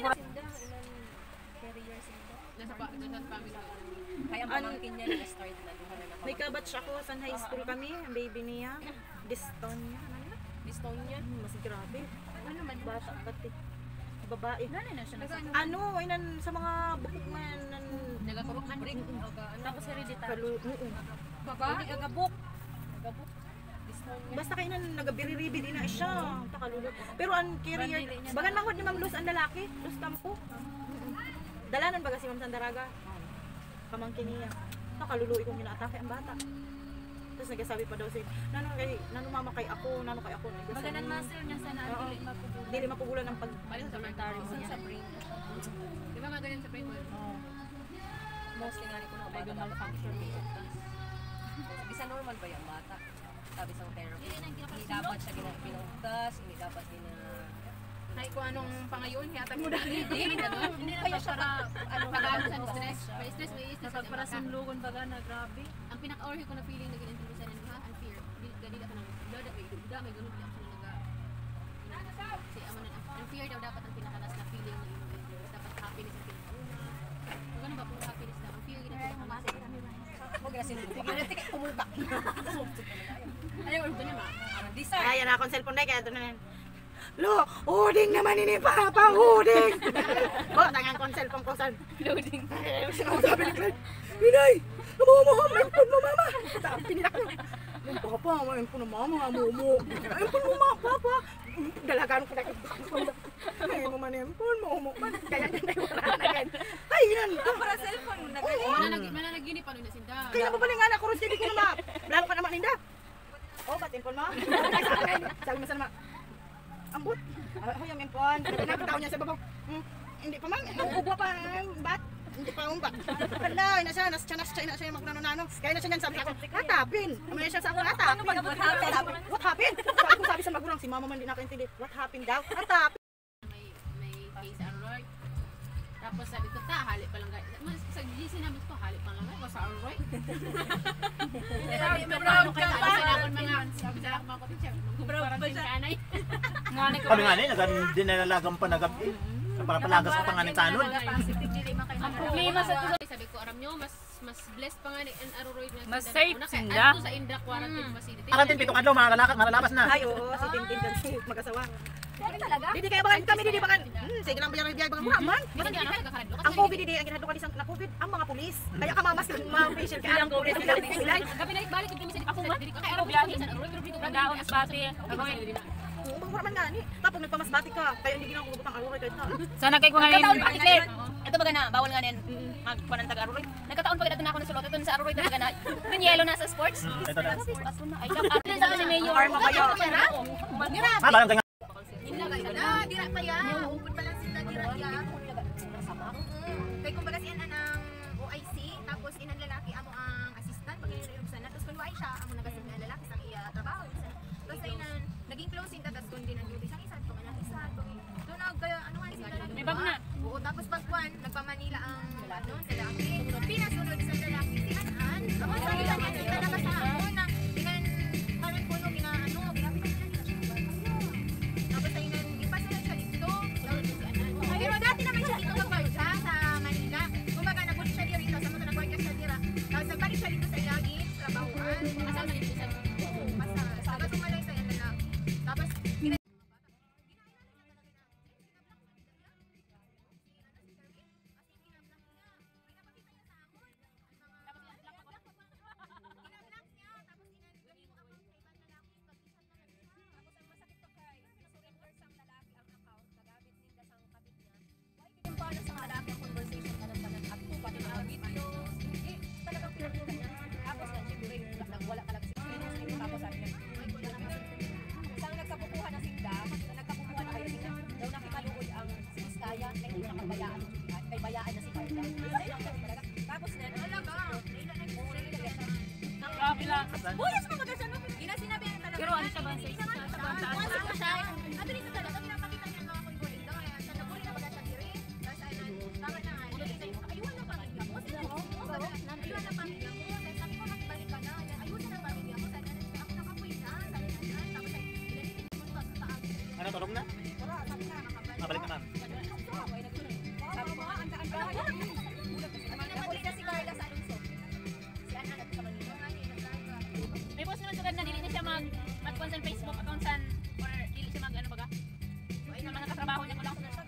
Nasa pa, nasa family. Kaya ang pamangkin niya nag-start na. May kabatch ako sa high school kami, ang baby niya. Dystonia. Ano? Dystonia. Hmm, mas grabe. Ano man bata pati. Babae. na siya nasa. Ano, inan sa mga bukok man nan Nagakurok man. Tapos hereditary. kalu. Oo. Babae, agabok. Agabok. Basta kay nan nagabiriribi din na siya. Takalulot. Pero ang career, bagan mahod ni Ma'am Luz ang lalaki, Luz Campo. Dalanan baga si Ma'am Sandaraga. Kamangkin niya. Nakaluluoy kong ginaatake ang bata. Tapos nagsasabi pa daw si, nano kay, nano mama kay ako, nano kay ako. Maganan master niya sana Oo. dili mapubuhay. Dili mapugulan ng pag Balik sa mentary mo niya. Di ba nga ganyan sa brain mo? Mostly nga ni ko na bago malfunction. Bisa normal ba yung bata? Sabi sa therapy. Hindi dapat siya ginapinugtas, hindi dapat gina... Ay, kung anong pangayon, hiyatan mo dahil. Hindi, gano'n. Hindi kaya siya para ano Pag-ano sa stress. May stress, may stress. Kapag para sunlugon baga na grabe. Ang pinaka-orhe ko na feeling na ginintro sa nila, ha? Ang fear. Ganila ka nang, dada, may duda, may ganun, ako na naga, si amo na, ang fear daw dapat ang pinakalas na feeling na yun. Dapat happiness ang pinakauna. Kung ganun ba, puro happiness na. Ang fear, yun ang pinakalas. Huwag na sinubukan. Ano, tika, kumultak. Ano yung ordo niya, ma? Design. Ay, yan akong cellphone na kaya ito na yan. Lo, huding naman ini Papa, huding! Bo, tangan kong cellphone ko saan. loading? Eh, sinasabi ni Clyde, Pinay, namamaha, may phone mo mama. Tapos pininak ko. Yung papa, may phone mo mama, amumo. May phone mo mama, papa. Dalagan ko na. May mo man yung phone mo, umo. Kaya ganda yung wala na gan. Ay, yan. Para cellphone, nag- Mananag- Mananaginip, ano na sinda. Kaya napapaling nga na, kurus T V ko na ma. Lalo ka naman, Linda. Oh, ba't yung phone mo? Sabi mo sa naman, ambot. Ay, yung impon. Pinapataw niya sa babaw. Hmm, hindi pa man. Ubwa pa. Bat? Hindi pa umbat. Hala, na siya. Nas siya, nas siya, nas siya yung magnano-nano. Kaya na siya niyan sabi ko, what happened? Umaya siya sa ako, what happened? What happened? What happened? Sabi ko sabi sa magulang, si mama man din nakaintindi. What happened daw? What happened? May, may case Aroy. Tapos sabi ko, ta, hali pa lang guys. Mas sa G C namin ko, hali pa lang guys. Basta Aroy. Sabi ko, proud ka pa. Sabi sa akong mga, sabi sa akong mga kapitsa. Proud pa siya. Kanay. Ngani ko. Kami nga ni, nagan dinalalagan pa nagabi. Para palagas pa panganin tanod. Positive dili man kay Ang problema sa to Sabi ko, aram nyo, mas mas blessed pa nga ni ang Aroy na Mas sinda. safe Una, kaya sinda. adto sa Indra Quarantine Facility. Akantin pito kadlaw mga lalakad, malalabas na. Ay, oo, si Tintin dan si mag-asawa. talaga? Didi kaya bakan kami didi bakan. Hmm, sige lang bayar biyay bakan mura man. Ang COVID didi ang ginahadlo ka na COVID ang mga pulis. Kaya ka mamas mga patient kaya ang COVID sila sila. Kapinalik-balik kami sa Ako man, kaya biyahe. Nagdaon sa bati. Ako Oo, bang mura man gani. Tapos nagpamasbati ka, kaya hindi ginagawa ang aruray kahit na. Sana kay ko ngayon. Nagkataon pa declare. Ito baga na, bawal nga nin magkuhan ng taga-aruroy. Nagkataon pa kita na ako ng sulot. Ito sa aruroy talaga na. Yung yellow na sa sports. Ito na. Aso na. Ay, lang. Ato sa ni Mayor. Arma kayo. Ah, balang tanga. Ah, dira pa yan. Upod pa lang sila dira yan. Kay kumbaga siya ang O I C, tapos inang lalaki amo ang assistant pag yung sana. Tapos kung wala siya, amo nagasin na lalaki sang iya trabaho. Tapos ay nan naging closing tapos kun din ang duty sang isa ko man isa ko. Do nag kaya ano nga sila. May bag na. Oo, tapos pag kwan nagpa-Manila ang ano lalaki. Pinasunod sa lalaki si Anan. Amo sa ila niya kita nakasama na inan karon kuno gina ano ginapit tapos ay nan ipasunod siya dito. Pero dati naman siya dito nag siya sa Manila. Kumbaga nagpunta siya dito sa mga nag-work siya dira. Tapos nagbalik siya dito sa ilagin, trabahuan. Asa man dito sa basta sa sumalay sa yan lang. Tapos Paano sa lalaki ang conversation ka ng tanan at two pati mga videos, hindi talagang pinakita niya. Tapos na siguro nagwala ka lang sa videos nito tapos sabi niya, isang nagkapukuhan ng sinda, nagkapukuhan na kayo sinda, daw nakikaluoy ang si Iskaya na hindi nakapayaan kay bayaan na si Carla. Tapos na, talaga, Grabe lang. buyas mo magasan mo. ina sinabi niya talaga. Pero ano siya ba? Sa sa banda. Ano siya? Ato dito talaga pinapakita niya mga kungulit daw. Kaya sa nabuli na baga siya diri. Tapos ay tama na nga. Ayun na pamilya mo. Sila ko. Ayun na pamilya mo. Kaya sabi ko makibalik ka na. Ayun na pamilya mo. Sabi na ako nakapoy na. Sabi na na. Tapos ay ilalitin mo sa taas. Ano, tulong na? Mabalik naman. Sabi mo, anda-anda. Nabuli na si Carla sa Alonso. Si Anan at sa Manila. May post naman sugad na dili na siya mag mag-post sa Facebook account san or dili siya mag ano baga. Ay naman nakatrabaho niya ko lang sa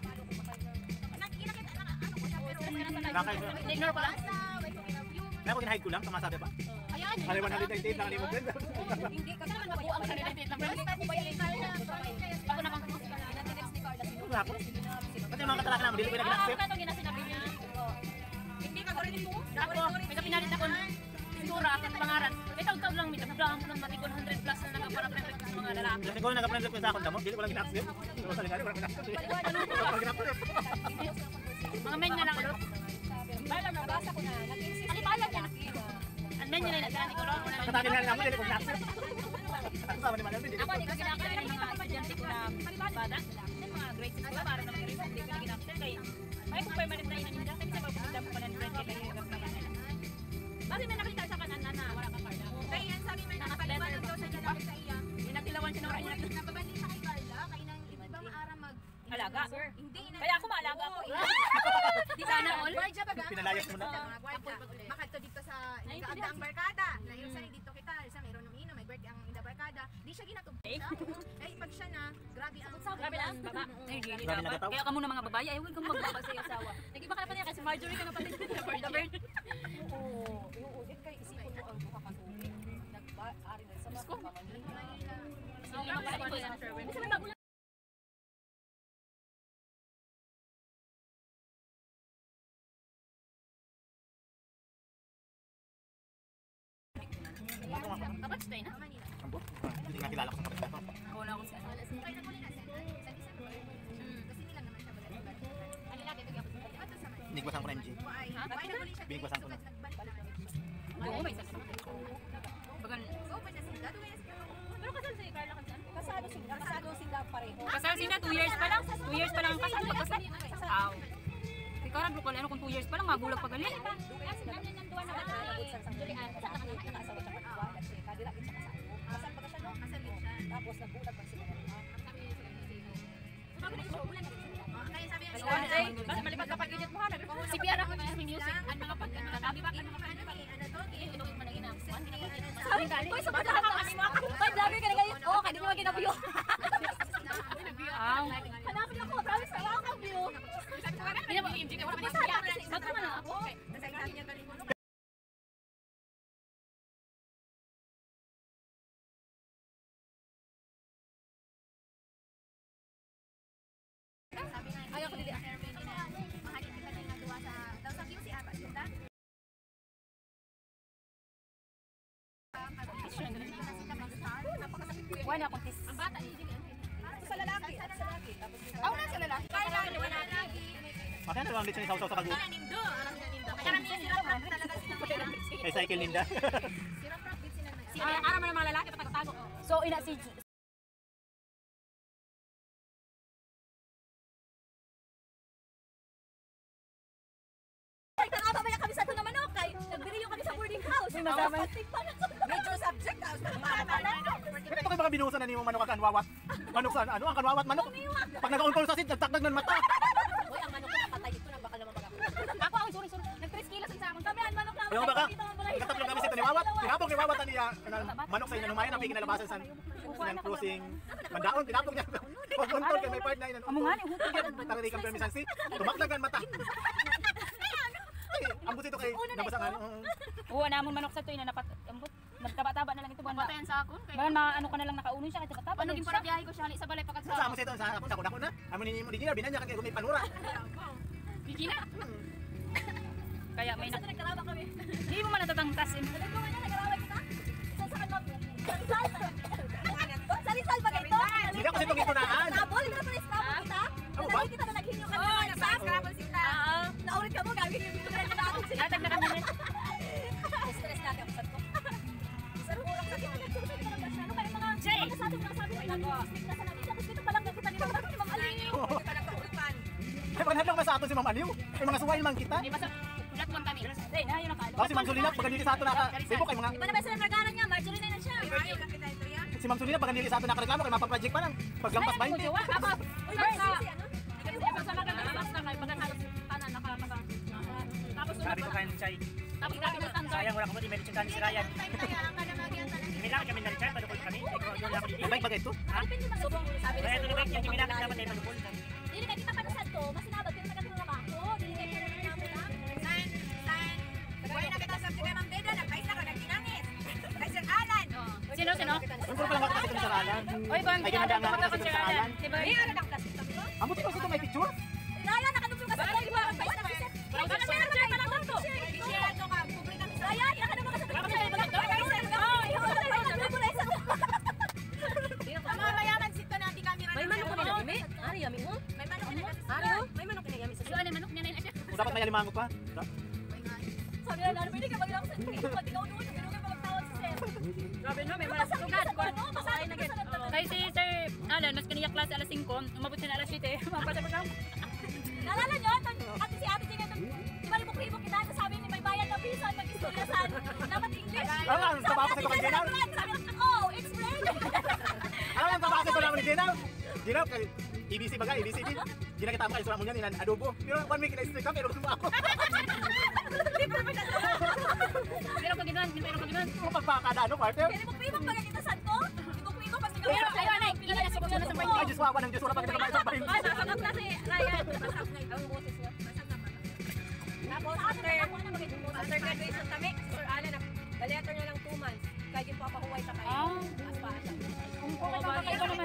Nakikita na ano ko siya. Kakay ko. ignore ko lang. Kaya ko ginahide ko lang, kamasada ba? Ayan. Kali one hundred eighty-eight lang ni mo din. Hindi kasi naman Ako ang related lang pero Basta ko ba yung Carla? ako na kang next ni Carla sino? Wala po. Pati mga katalaka naman, dili ko na Ah, ginaccept. kato ginasinabi niya. Hindi ka rin mo. Ako, may kapinalit ako pintura at pangaran. May taon-taon lang may tablang ko ng matikon one hundred plus na nagpa-friend sa mga lalaki. Kasi ko nag-friend request sa akin damo, dili ko lang ginaccept. Pero sa ligali, wala ko ginaccept. Mga men nga lang ano. Balang nabasa ko na. Nag-insist. Ano ba lang yan? Ang men nga na nagdani ko ron. Sa tabi na naman, dili ko ginaccept. Ano ba ni Madam? Ako hindi ko ginakaya ng mga estudyante ko na bata. Ng mga grade six ba para naman grade hindi ko na ginakaya. Kaya ay kung permanent na inaninda, kasi sa pagpunta mo pala ng friend kaya yung gagawin nila. Bakit may nakita sa kanan na wala ka Carla? Kaya yan sabi mo nakapaliwanag daw sa lalaki sa iya. Yung nagtilawan siya na wala niya. Napabalik siya kay Carla. Kaya nang iba maara mag Alaga. hindi na. Kaya ako maalaga ako. Di sana all. Guardia baga. Pinalayas mo na. Guardia. Makadto dito sa nagkaanda ang barkada. Layo sa dito kita sa mayroon ng ino, may birthday ang ida barkada. Di siya ginatubos siya. Ay pag siya na, grabe ang Grabe lang, baba. Ay, really Grabe dapat. nagataw. Kaya ka muna mga babae, ayaw kang magbaba sa iyo asawa. Nag-iba ka na pa niya kasi Marjorie ka na pa din. The bird. Oo. Oo. It kay isipin mo ang buka ka tubig. Nag-ari na sa mga Manila. Sige, magpapalito ko yan. Kasi may bago Kapag stay na? Ambo? Hindi nga kilala ko sa kapatid ko. Oo na ako sa ano. Kaya naguli na siya. Sa December. Kasi nila naman siya baga. Ang lalaki ito gyapon. Ato sa man. Binigwasan ko na M G. Ay, ay naguli siya. Binigwasan ko na. Oo, may sasa. Bagan. So, pa na sila. Duwi na sila. Pero kasal si Carla kansan? Kasado sila. Kasado sila pareho. Kasal sila, two years pa lang. two years pa lang ang kasal. Kasal. Aw. Ikaw na, Brooklyn, ano kung two years pa lang, magulag pa gali. Tapos nagbulag pa sila. Kaya sabi niya, Ay, basta malipad kapag ganyan mo ha. Si Piara ko na music. Ang mga pagkakatabi ba? ano ni, ano to, Ito ko managina. Uy, sa pagkakakasi mo ako. Uy, vlogger ka na ngayon. Oo, kaya di mo magkinabiyo. Kaya ko dili Herman ina. Mahagit kita nga duwa sa daw sa Q C ata kita. Wala akong tis. Ang bata ni dili. Sa lalaki, sa lalaki. Tapos Aw na sa lalaki. kaya na lalaki. Makanya lang dito sa sa kagut. Nindo, alam na nindo. Kaya kami sila talaga sila. Kay cycle ninda. Sira profit sila na. Si ara man ang mga lalaki patatago. So ina si Ay, tanawa ba kami sa ito na manok? Kay nagbiriyo kami sa boarding house. Major subject house. Ito kay mga binuhusan na ni mo manok ang kanwawat. Manok sa ano ang kanwawat manok. Pag nag-on sa sit nagtakdag ng mata. Hoy, ang manok ko napatay ito nang bakal naman baga. Ako ang sorry sorry. Nag-tres kilos sa amon. Kami ang manok namin. Ayaw baka. Katapos kami sa ni Wawat. Tinapok ni Wawat niya manok sa inyo numayan ang kinalabasan sa ng cruising. Mandaon tinapok niya. Pag untol kay may part nine. Amo nga ni huto. Tarari kang permisan si. Tumakdagan mata. Ambot ito kay nabasangan. Oo, namon manok sa to ina napat ambot. Nagtaba-taba na lang ito ban. Batayan sa akon kay. Ban ma ano ka na lang nakaunon siya kay taba. Ano gin para biyahe ko siya sa balay pagkat Sa sa. amo sa ito sa ako sa ako na. Amo ni mo di niya binanya kay gumay panura. Bigina. Kaya may Sa na. nagkarawa kami. Di mo man natatangkas. eh. Alam ko nga nagkarawa kita. Sa sa kanwa. Sa Sa Rizal ba ito? Hindi ako sa itong itunaan. Nabol na pa sa kita. Ano ba? Kita na naghinyo kami. Oh, nagkarawa sita. Oo. Naulit ka mo gawin yung dito na natin sila. Atag na kami. Stress natin ako sa to. Sa rurak sa kita nagsusunod ka lang ba siya? Ano kaya mga Jay! mga sabi mga sabi ko nag stick na sa natin. Tapos dito pa lang nagpunta nila. Bakit ni Ma'am Aliw? Kita na kaulipan. Ay pag hadlok ba sa ato si Ma'am Aliw? Ay mga suway man kita. Di basta ulat man kami. Hey, na yun nakalo. Oh, si Ma'am Sulina pag dili sa ato naka Sibuk kay mga Iba na ba sila nagaran niya? Marjorie na na siya. Ayaw na kita ito yan. si Ma'am Sulina pag dili sa ato nakareklamo kay mapa-project pa lang. Paglampas Ay, twenty. ako, Ako. Uy, Marcy, ano? Kasi sa mga ganun basta kay pagkat halos tanan nakakasa. Tapos Sabi ko kayo ni Chay, tapos gabi ng standard. sayang wala ko mo, di may lechon si Ryan. Time na yan ang kanamagyan talaga. Minakit kami na Chay, padukol kami. Ikaw, yun lang ako dito. Ay bike ba ito? Ha? Subong, sabi Kaya ito na ba yung minakit dapat ay padukol. Dili ka kita panasad to, mas sinabag pero nagkatulong ako. Dili ka kita namin na. San, san. Tagay na kita sa kay Ma'am Beda, nagpais na ko nagtinangis. Kay Sir Alan. Sino sino? Ang puro pa lang ako kasi kung sa alan. Oy, ban. Ay ginanda nga ako kasi kung sa alan. Diba? May ano ng plastic kami ko? Amo dito sa may picture. Raya, nakaduplo ka sa kay Iba. Nagpais na kasi. Wala ka na share, share pa lang to. Share to ka, kubre kami sa. Raya, nakaduplo ka sa kay Iba. Oh, yun. Nagduplo na isa. Tama mayaman sito na di camera. May manok na yami? Ari yami mo? May manok na kasi. Ari, may manok na yami sa. Ano manok niya na yun. Kung dapat may alimango pa. Sabi na, pwede ka maglaw sa tingin. Pag ikaw doon, hindi ka magtawag si Sir. Grabe no, may mga Masakit sugat. sa ano, masakit na ganun. Kay si Sir Alan, mas kaniya klase alas singko, umabot siya na alas siyete. Mapasa pa siya. Naalala nyo, ate si ate Jing, di ba libok-libok kita, sabi ni may bayad na piso at mag-istoryasan. Dapat English. Ano ang trabaho kasi ko kay Jenal? Sabi, oh, it's ready. Ano ang trabaho kasi ko naman ni Jenal? Jenal kay E B C baga, E B C din. Di na kita mo kayo sura mo niyan inan adobo. Pero one week na-strike ka pero gusto ako. Pero pag gano'n, pero pag gano'n. Kung pagpakada ano, partner? Kaya libok-libok pag kita san ko, libok-libok pag Pero kayo na, hindi na siguro na sa point. Ay, Diyos wawa ng Diyos. Wala pa kita naman sa parin. Ah, sasagot na si Ryan. Basag na ang boses niya. Basag na pala. Tapos after, after graduation kami, si Sir Alan, nag-letter niya lang two months. Kaya yung papahuway sa kayo. Ah. As pa siya. Kung okay ba kayo naman.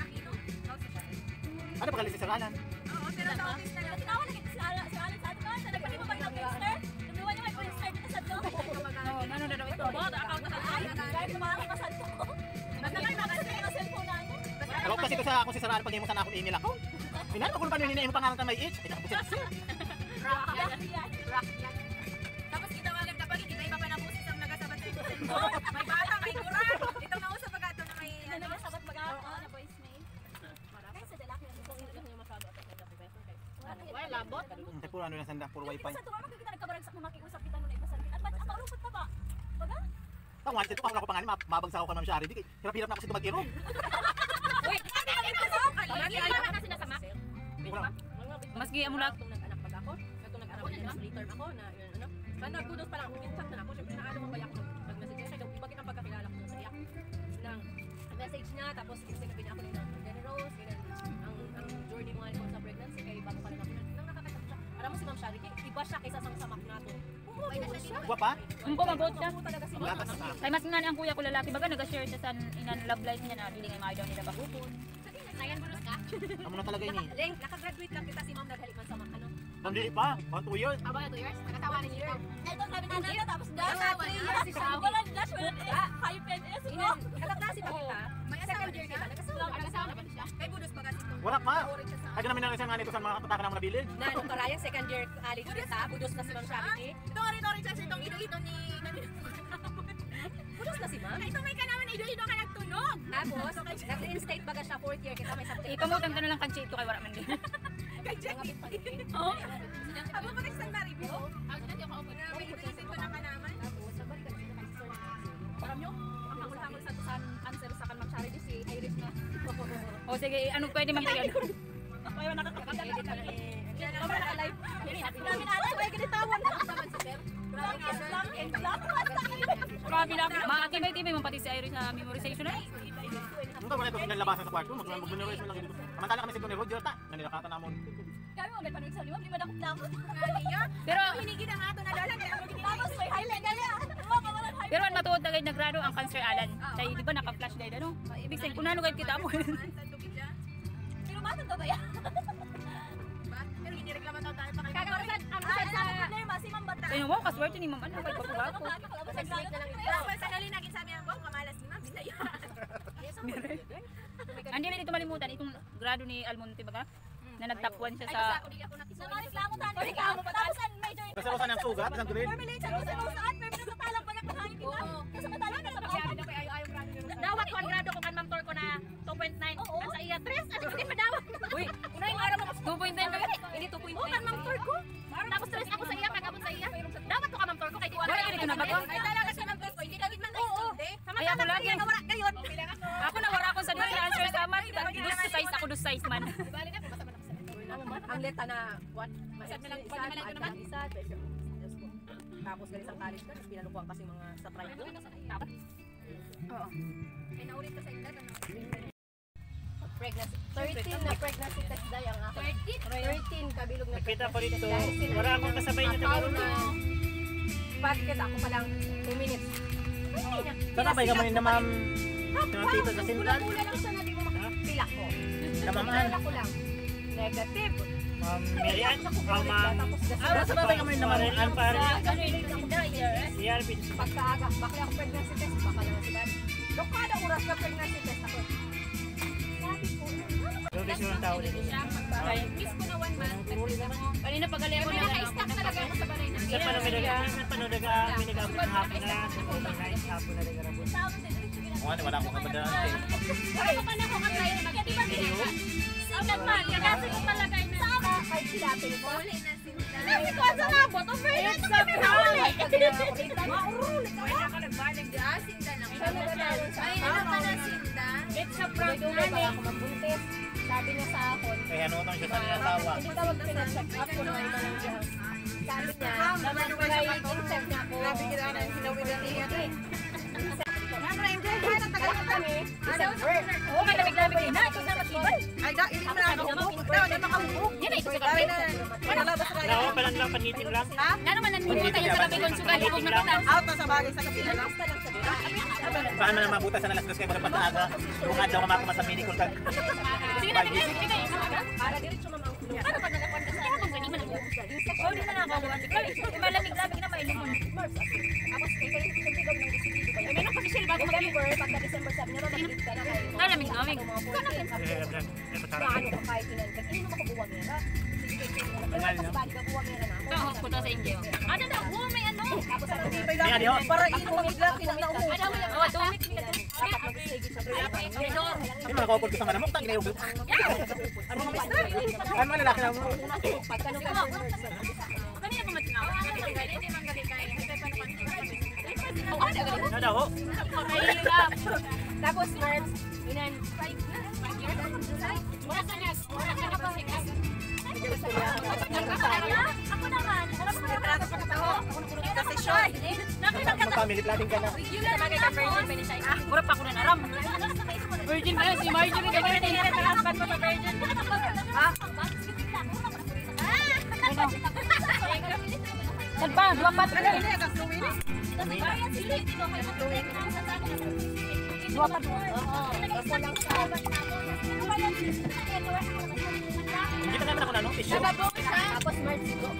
Ano pagalit si Saranan? Oo, pero sa office na lang. Tinawa na kita si Alan si Alan sa atin ba? Sa nagpalima ba ng Friendster? Nabiwan niya may Friendster dito sa to. Oo, ano na daw ito. Bot, account na sa ay. Kahit kumakas ka sa to. Basta kayo makasali ang cellphone natin. Ako kasi ko sa ako si Saranan pag mo sana ako email ako. Pinan ko kung paano nila yung pangalan ka may itch. Ay, nakapos siya siya. Rock yan. Rock yan. Tapos kitawagan ka pag hindi iba pa na busis ang nagasabat sa cellphone. May bata, may kura. Ito na usap pag ato na may Ano ba sabat mag-ako na voicemail? Kaya sa dalaki na ito. Wala labot. Ay, puro ano lang sanda, puro wifi. Sa tuwa magkita nagkabaragsak na makiusap kita nung ipasan. At ba't ang ulupot na ba? Baga? Ang wanted ko, ako pangalan, mabagsak ako ng Shari. Di, hirap-hirap na ako kasi mag-irog. Uy! Hindi kami pasok! Hindi ba na sinasama? Wala. Maski amo lang. Itong nag-anak pag ako, itong nag-anak ako, na term ako, na yun, ano. Kaya nag-kudos pa lang ako, kinsak na ako. Siyempre, naano mo ba ako pag-message siya, iba kitang pagkakilala ko sa iyak. Nang message niya, tapos kinsabi niya ako ni Jenny Rose, ganyan. Ang ang journey mo nga ko sa pregnancy, kaya bago pa rin ako. Nang nakakatak siya. Alam mo si Ma'am Shari, iba siya kaysa sa samak nato. Ay, nasa dito. Guwapa? Kung pumabot siya. Talaga si Wala ka Ma'am. sa Kay mas nga ang kuya ko lalaki baga nag-share siya sa inan love life niya na dili nga maayo daw nila bagupon. Ayan, ka. Amo na talaga ini. Leng, nakagraduate lang kita si ma'am naghalik man sa mga ano. Nandili pa, one two years. Aba na two years? Nakatawanan niyo. Ito sabi na nila tapos dash na three years si Shandy. Wala dash, wala five and S. Nakaklase ba kita? May second year ka? Nagkasawa nagkasawa na ba siya? May budos pa kasi itong. Wala pa. Ay namin na isang anito sa mga katatakan ng mga nabilin. Na nung karayang second year college kita, budos na si Ma'am Charity. Ito rin rin kasi itong ito-ito ni... Budos na si Ma'am. Ito may ka naman ito-ito ka nagtunog. Tapos, nag-reinstate baga siya fourth year kita may subject. Ipamutan ka na lang kanchi ito kay wala man din. Kay Jackie. Oo. Abo pa kasi sa Maribel. Ako na ako open. May ito-ito ko na ka naman. Tapos, nagbalik ka siya kay Sister Nancy. Alam nyo, ang hangul-hangul sa tusan answer sa kan Ma'am Charity si Iris na. O sige, ano pwede man tayo? Ayaw nakakakadit na eh. Kami naka-live. Grabe na alam, ay ginitawan na. Grabe nga, blank and blank. Grabe lang. Makatibay-tibay mo pati si Iris na memorization na eh. Nung taon na ito pinalabasan sa kwarto, mag-bunneration lang dito. Samantala kami si Tony Roger, ta, nanilakatan namon. Kami mo, gano'n sa limang, lima na kumlamot. Pero Hinigi na nga ito na lola. Tapos may highlight na niya. Mawalan highlight. pero ang matuod na kayo nagrado ang cancer Alan. Kaya di ba naka-flash guide ano? Ibig sabihin, kung nano kayo kita mo. Pero matang ba ba yan? Pero inireklaman daw tayo pa kayo. Kagawin, ang isa sa problema, si Ma'am Bata. Ayun mo, kaswerte ni Ma'am. Ano kayo papagapo? Sex-mate na lang ito. Sanali naging sa amin, wow, kamalas ni ma'am. Bisaya. Hindi rin ito malimutan. Itong grado ni Almonte baga? Na nag-top one siya sa... Ako di ako nakisulit. Namaris lang mo tayo. Ikaw mo tapos ang major. Kasi ko saan ang sugat, isang grade. Formulation mo sa saan, pero natatalang pa nakakain kita. Kasi matalang ka sa mga. Dawat ko ang grado ko kan Ma'am Tor ko na two point nine. At sa iya tres, ano hindi madawat. Uy, unay araw mo two point nine ba gani? Hindi two point nine. Oh, kan Ma'am Tor ko. Tapos tres ako sa iya, kagabot sa iya. Dawat ko ka Ma'am Tor ko kay di wala. Wala ganito na ba ko? Ay talaga siya ng ko. Hindi na gid man tayo sunde. Ay ako lagi. Nawara kayon. Ako nawara ko sa different answer sa math. Dus size ako, dus size man. Bali na basta man Ang leta na what? Masad na lang, Isa, pwede na lang ito naman. isa, Diyos ko. Tapos galing sa college ka, tapos pinalukuhan kasi mga sa try ko. Tapos, Ay naulit ka sa edad ano. pregnancy. thirteen na pregnancy test day ang ako. thirteen? thirteen kabilog na Nakita ko pregnancy dito, test day. wala akong kasabay na Ako tayo. na, bakit ako pa lang two minutes. Ay, na. Kasabay ka man na ma'am. Yung tito sa sindan. Pula lang siya na di mo makapila ko. Namamaan. Pila ko lang. Negative. Ma'am Miriam, oh ma'am. Tapos Ah, kasabay ka man na ma'am. Ang pare. Ano yun lang na year? Si Alvin. Pagkaaga, bakit ako pregnancy test? Baka lang si Dad. Dok, kada oras na pregnancy test ako. Sabi ko, Doon siya ng tao dito. Miss ko na one month. Kanina pagaling ako May na naka-stack talaga ako sa balay na. Sa panaminaga, sa panaminaga, minagamit ng hapon na, sa overnight, hapon na nagarabot. Oo, wala akong kabadaan. Ay, pa na ako ka-try na mag-ediba nila. Sindan man, kagasi ko talaga na. Saka, kahit sila, pinito. Huli na sindan. Sabi ko, sa labot, o fair na kami na huli. Mauruli ka ba? Ah, sindan ako. Ay, ano pa na sindan? It's a prank na ako magbuntis. Sabi niya sa akin, Kaya ano ito siya sa asawa. hindi tawag pina-check up ko naman lang siya. Sabi niya, naman kay in-check niya ako. Sabi niya na hinawilan niya. Kami, December. Oo, may lamig-lamig din na. Ito na matibay. Ay, da, hindi mo na ako hubog. Da, hindi makahubog. Yan ay ito sa kape. Panalabas na yan. Nawa pa lang lang, panitin lang. Ano man nandito tayo sa kape kung sugal. Hubog na kita. Out na sa bagay sa kapila lang. Basta lang sa Paano na mabutas na alas dos kayo mga pataga? Bukad daw kumakuma sa mini kulkan. Sige na, sige na. Sige na. para diretso mamang kuya. Ano pa nalakuan ka sa akin? Kung ganyan man ang oh, di na nakakuha. Sige, malamig-lamig na mainom mo. Tapos, kay kayo sa bilog ng disiplito kayo. Meron pa si Shell bago mag-leave. December, pagka December sabi niya, mag-leave ka na kayo. Ah, lamig-lamig. Mga fourteen, sabi Eh, ko, yan, ito na sarap. ano ka kahit inan. Kasi hindi mo makubuha mera. Sige, kay kayo. Pero mas bali ka buwa mera na ako. Ito, punta sa Indio. Ano na? Oo, may ano. Tapos, sa Hindi mga pa May adiho. Para inom bigla, kinaumo. Ano, oh, ito. dapat mag-sige sa bilog. Hindi mga kaupod ko sa manamok, tag inayog. Ano mga mister? Ano mga lalaki na mo? Pagka nung Kanina pa matinawa. Hindi man galing kayo. Ano daw? Tapos, Merms, inan. Wala ka na. Wala ka na pa sikas. Ako naman. Alam mo na Trato pa ako. Kasi short. Mga family planning ka na. yun na bagay ka virgin pa ni siya. Ah, mura pa ako na naram. Virgin ba yun? Si Marjorie kaya ganyan din sa husband mo sa virgin. Saan pa? Duwag pa ito. Dua pa dua. Oo. Ako lang sa. Hindi pa naman ako na, no? Tissue. Nagabok siya. Tapos March go.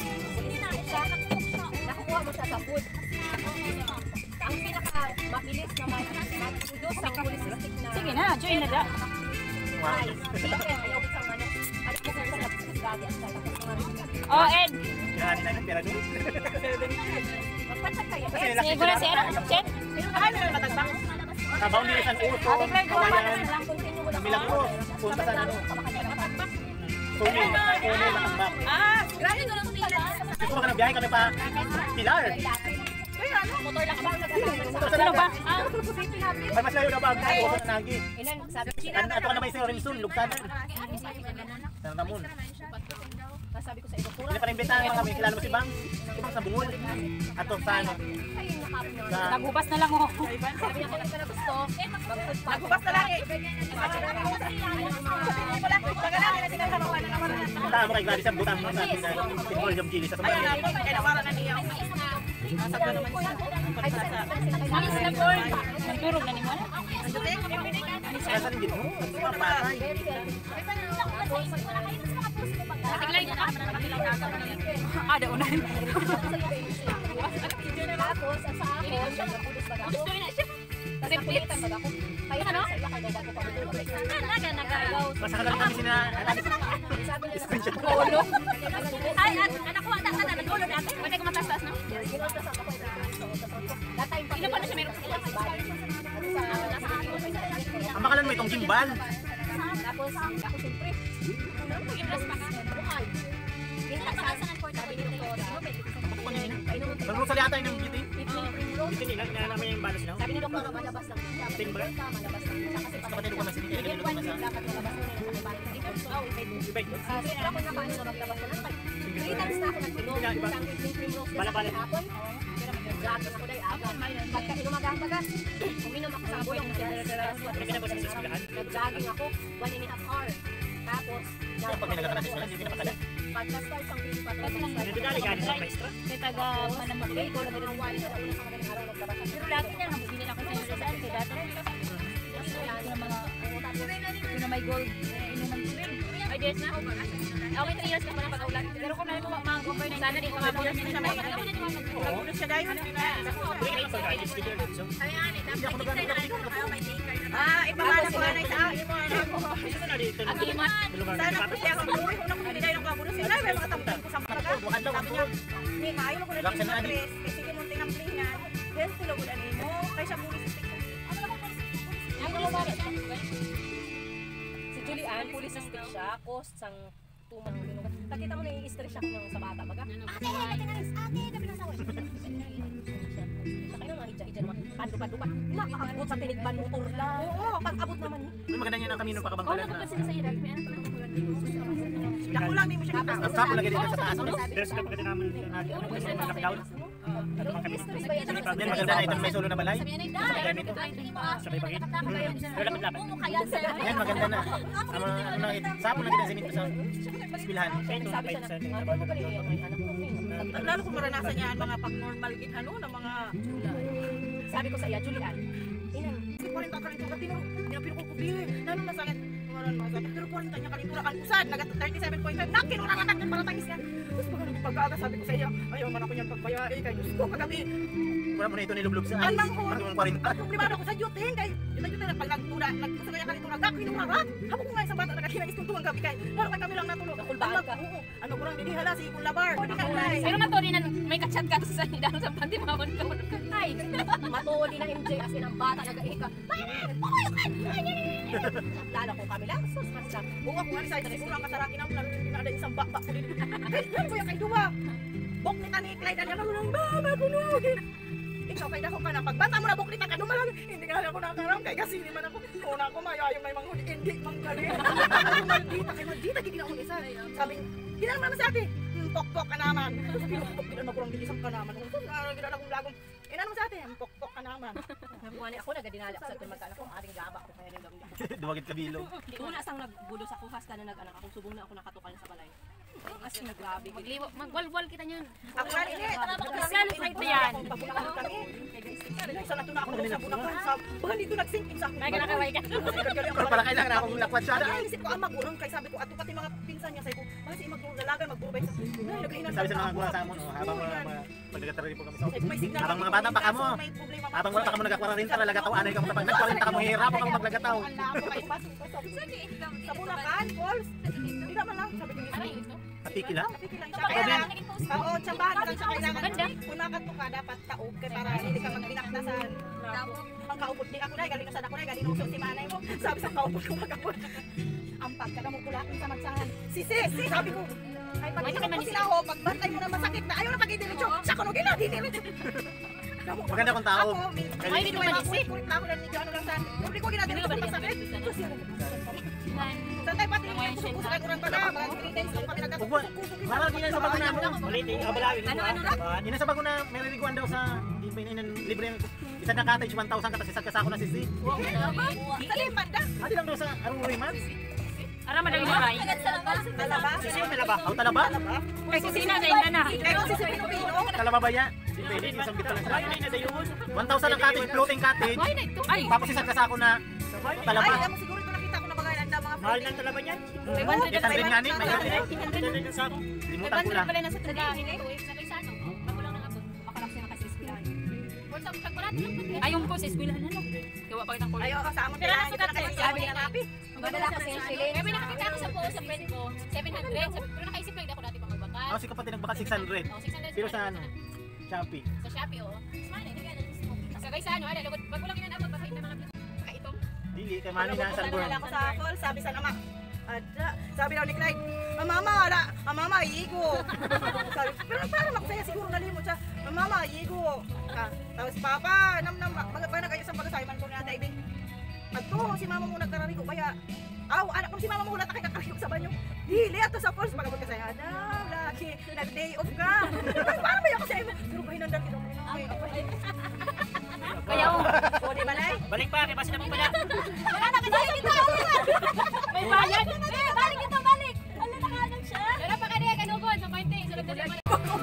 Nakuha mo siya sa food. Ang pinaka mabilis na mag-produce sa polycystic na. Sige na, join na da. Ay, sila kaya ayaw ko sa ano. Alam mo kung sa gagi at sa Oh, Ed. Yan, yan, pera doon. magpatag kayo. Kasi Sige, gula si Ed. Chet. Kabaw nila sa uso. Kabayan. Milagros. Punta sa ano. Tumi. Tumi nakambak. Ah, grabe ko lang sila. Hindi ko maka nagbiyahe kami pa. Pilar. Kaya ano, motor lang ba? Motor sa laga. Ay, mas layo na ba? Ay, uso na nagi. Inan, sabi ko Ano ato ka na may si Rimson, lugtanan. Sa Ramon. sabi ko sa iyo, pura. Hindi pa rin bitahan kami. Kilala mo si Bang? Si Bang sa Bungol. Ato sa ano. Sa... Nagubas na lang ako. Sabi niya kung ka na gusto, magpagpag. Nagubas na lang eh. Punta mo kay Gladys sa butang mo sa atin na si Paul Jom Chili sa Kaya Sumaya. na, kaya nawaran na niya. Nasagda naman siya. Malis na boy. Nagturog na ni mo. Kaya sa rin dito. Patay. Tiglay ko ka. Ah, da unahin. Tapos, sa ako, gusto na siya. Kasi pilitan ba ako? Kaya ano? Sa iya kayo bago pa ako. Naga, naga. Basta ka lang kami sina... Sabi niya sa Screenshot. ulo. Ay, anak ko, anak na, nag-ulo dati. Pwede ko matastas, no? Ilan pa na siya meron sila? Ang makalan mo itong gimbal. Tapos, ako siyempre. Iblas pa ka. Sabi ni Doktor, Malulog sa liyata yung beauty. evening Ito nila, nalaman yung balas na. sabi ni Doktor, malabas lang siya. Tin ba? Malabas lang siya kasi Basta patay ko naman sinigil. Bigyan Nilulog one naman week sa... dapat malabas mo na yung antibiotic dito. So, okay. Ibig. Ah, so, ako na paano na maglabas na lang. Three times na ako nagtulog. Isang evening primrose na Bala-bala. sa hapon. Jogging ako dahil aga. Pagka inumagang bagas, uminom ako sa buwan. Ano pinabasa sa eskwelahan? Nag-jogging ako, one and a half hour. Tapos, Ano pag nilagatan natin eskwelahan, hindi pinapakala? pagka-start ang pili pa. Nagdadali ka sa maestra? Kaya taga manamagay ko. Pero one sa una sa madaling araw naglabas ako. Pero lagi niya, nabili na ako sa iyo sa saan. Kaya dati. Ito na mga... Ito na may gold. Inuman ko rin. Ay, yes na. Okay, three years ka pa na pag-ulan. Pero kung namin mga compare na sana di ko mabulan niya siya may Nagulo siya dahil. Ah, ipamana ko na sa imo ano ko. ang iman. Sana ko siya kung buhay ko na kung hindi dahil nagkagulo siya. Ay, may mga tamtang ko sa mga ka. Sabi niya, ni maayo ko na din sa tres. Kasi sige mo tinamplin niya. Then, tulagulan mo. Kaya siya muli sa stick. Si Julian, polycystic siya, cost sang two months. Nakita mo na yung stress shock ng sa bata baga. Ate, ate, ate, ate, gabi ng sawa. Sakay na mga hidya-hidya naman. Pando-pando-pando. Nakakabot sa tinigban motor lang. Oo, pag-abot naman. May maganda niya ng kamino pa kabangkalan na. Dako lang din mo siya. Ang sapo lagi dito sa taas. Pero sila pagkita naman natin, ano, may lockdown. Ano mga kami? Then maganda na itong may solo na balay. Sa nito. Sa may bangin. Pero lapit-lapit. Yan, maganda na. Ang mga ano na, sapo lagi na sinito sa eskwelahan. Kaya ito, Sabi five siya sa na, ano mo galing yung anak mo? Lalo kung maranasan niya ang mga pag-normal gin ano na mga Sabi ko sa iya, Julian, inang, si kuwarenta kalintura tinuro. Pinapilo ko kubiyo eh. Lalo na sakit. Maran masakit. Pero kuwarenta niya kalintura kan usad. Nagat thirty-seven point five. Nakinura ka natin para tangis niya. Tapos pag ano pag-aaga sabi ko sa iya, ayaw man ako niyang pagbayai kay Diyos ko kagabi. Wala mo na ito nilublog sa Anang ko. Pagkakang kwarenta. Ang problema ako sa yutin kay sa yutin pag nagtuna, nagtusa kaya kalintura gak kinura ka. Habo ko nga isang bata nagkinagis tuntungan gabi kay. Lalo kay kami lang natulog. Nakulbaan ka. Oo. Ano ko lang dinihala si Ikon Labar. Di ka na. Pero matuli na may kachat ka sa dahil sa panty mawon ka. ay, matuli na M J as in ang bata nag-iika. Lalo ko kami lang, sus, mas lang. Bunga ko ani sa kurang kasarakin ang lalo hindi na ada isang bak bak ko din. Kay yan ko yung kay duwa. Bok ni tani Clyde ano nang mama kunugin. Ikaw kay dako ka na pagbata mo na bok ni ta kaduma lang. Hindi nga ako nakaram kay kasi ni man ako. Una ko mayayo may mga hindi manggali. Maldita kay maldita gid na isa. Sabi, "Ginan man sa ate." Pok-pok ka naman. Tapos pinupok ginan magurang di isang ka naman. Ano ginan akong lagong. Inano mo sa ate, pok-pok ka naman. Buwan ako nagadinala ako sa tumagkaanak ko, aring gaba ko kaya rin gawin. Duwagit kabilog. Di una sang nagbulo sa kuhas ka na nag-anak akong subong na ako nakatukal sa balay. As in, grabe. Magliwa, magwalwal kita niyan. Ako nga ini. Kasal sa ito yan. Pagbulaan kami. Isa na ito na ako sa Bulacan. Baka dito nag-sinking sa akin. May kinakaway ka. Pero pala kailangan akong lakwat siya. Ay, isip ko, ah, magurong kay sabi ko, ato pati mga pinsan niya, sabi ko, bakit si magurong dalagan, magburbay sa... Ay, naghihinan Sabi sa na mga ako. gula sa amon, oh, habang mga magdagatarari po kami sa Sabi ko, may signal. habang mga bata pa ka mo. May problema. Habang wala pa ka mo nagkakwarinta, nalagataw, anay ka mo kapag nagkwarinta ka mo, hirap ka mo maglagataw. Ang labo kayo, pasok ko sa... Sa Bulacan, Falls. Hindi naman lang, sabi ko, Kapiki lang. Kapiki lang siya. Kaya lang, oo, tsambahan lang siya kailangan. Punakat mo ka, dapat taog kay para hindi ka magbinaktasan. Ang kaupot di ako na, galing sa dako na, galing usok si manay mo. Sabi sa kaupot ko magkapot. Ang pagkada mo kulakin sa magsahan. Sisi, sabi ko. Ay, pag inom mo sila ho, pagbantay mo na masakit na, ayaw na pag-idiretso. Sa kunogin na, didiretso. Maganda kong tao. Ako, ay, hindi naman isi. Kulit na ako na ninyo, ano lang saan. Hindi ko ginadiretso kung masakit. Sa tayo pati, kusukusukan ko lang pala, mga three days ko kami Ugwa, nagkasukusukin. marang din yan sa bago na mo. Ulit, eh, abalawin mo. Yan sa bago na may ririguan daw sa di pa inan libre ang isa na cottage one thousand katas isa kasako na sisi. Sa liman da. Adi lang daw sa aruri man. Ara madali na ray. Talaba. Sisi may laba. Aw talaba. Kay sisina sa inda na. Pero si Pino-Pino. Talaba ba ya? Di pwede isang bit lang sa. one thousand ang cottage, floating cottage. Ay, Tapos isa kasako na Ay, talaba. alam mo siguro ito nakita ko na bagay ang mga Mahal ng talaba niyan. may one Kaya tangrin nga ni, may hundred. ganun. Limutan ko lang. pala na sa trabaho. Ay, yung po sa eskwelahan na no. Gawa pa kitang Ay, kulay. oo, sa amon kailangan kita nakasisabi ng happy. Magdala kasi yung shilling. Kaya may nakakita ako sa post sa friend ko, seven hundred. Sabi- Pero nakaisip lang, hindi ako dati pang magbakas. Ako si kapatid nagbaka six hundred. Oh, six hundred. Pero sa ano? Shopee. Sa Shopee, oo. Smile, hindi ka na. Sa guys, ano, ala, lugod. Pag walang inanabot, basta yung mga kaitong. Dili kay mami na sa Nalala ko sa call, sabi sa nama. Ada, sabi daw ni Clyde, ah, mama, ala, ah, mama, igo. Sabi, pero parang magsaya siguro nalimot siya. Ah, mama, igo. Ah, tapos papa, nam nam, magpana kayo sa pagkasabi man ko na tayo. Adto si mama mo nagkarari ko kaya aw, anak ko si mama mo wala ta kay kakayok sa banyo. Dili ato sa falls magabot ka sa ada, laki, nag day off ka. Parang ba ako sa imo? Pero pahinandan kita mo. Kaya oh. O di balay? Balik pa, kay basta naman pala. Wala na kasi kita. May bayad. Eh, balik ito, balik. Wala na kaagad siya. Pero pa kanina, kanugod, sa pointe, sa lagdali mo.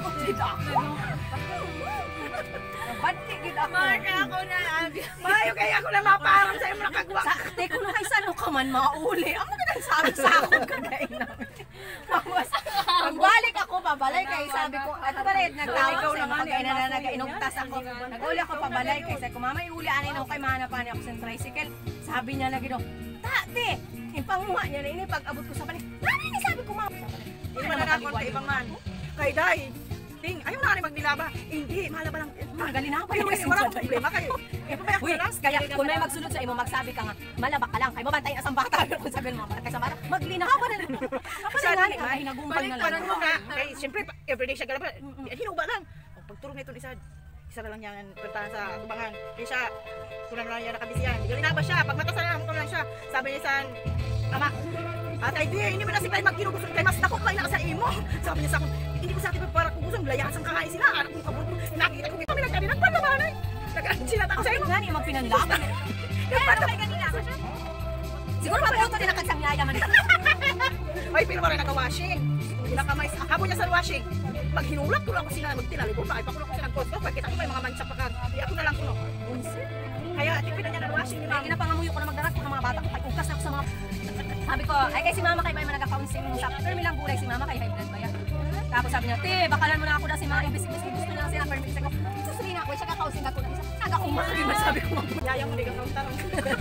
Banti gid ako. Marka ako na. Mayo kay ako na maparang sa imo nakagwa. Sakte ko na kay sano ka man mauli. Amo ka nang sabi sa ako kagay na. Tapos, pagbalik ako, pabalay kay sabi ko, at pared, nagtawag ko na mga na na nag-inugtas ako. Nag-uli ako pabalay kay sabi ko, mama, iuli anin ako kay mahanapan ako sa tricycle. Sabi niya lagi daw, tate, ipanguha niya na ini pag abot ko sa balik. Nani ni sabi ko, mama. Hindi man na kay ibang man. Kay day. Ting, ayaw na rin magdilaba. Hindi, malaba lang. Magali na ako. Pero may wala akong problema kayo. Eh, papayak Uy, ko lang. kaya kung may magsulod sa imo, magsabi ka nga, malaba ka lang, kay mabantayin asang bata. Pero kung sabihin mo, mabantayin sa bata, maglinaw ka na lang. Kasi nga, ay hinagumpal Balik na pa lang. mo nga. Kay, siyempre, everyday siya galaba. Hinuba lang. Pagturog nito isa, isa na lang niya puntahan sa tubangan. Kaya siya, tunan lang niya nakabisiyan. Galinaba siya. Pag matasan na lang siya. Sabi niya sa ama, atay di, hindi mo na si Clyde magkinugusto kay mas dako Clyde na sa imo. Sabi niya sa akin, hindi ko sa akin para kugusto, layasan ka kain sila. Anak ko kabut. Nakita ko kita minagkadi nagpanabanay. Nag-ansilat ako sa imo. Nga niya magpinanlaban. Pero may ganina ako siya. Siguro mapuluto din ang kagsang yaya man. Ay, pero wala naka-washing. Hindi nakamay. Habon niya sa washing. Pag hinulak ko lang ako sila magtilali ko pa. Ay, pakulong ko sila ng posto. Pagkita ko may mga mansa pa ka. Di ako na lang kuno. Kaya, tipin na niya ng washing ni Ay, mama. ginapangamuyo ko na magdarat ko ng mga bata. Ay, ukas na ako sa mga... Sabi ko, ay kay si mama kay may nagka-counseling sa permi lang gulay si mama kay high blood ba yan. Tapos sabi niya, te, bakalan mo na ako na si mga ibis-ibis gusto na lang sila permi. Sabi ko, susuli na ako, siya ka-counseling ako na isa. Nag-akumas, sabi ko. Yayang mo, di ka kauntaron.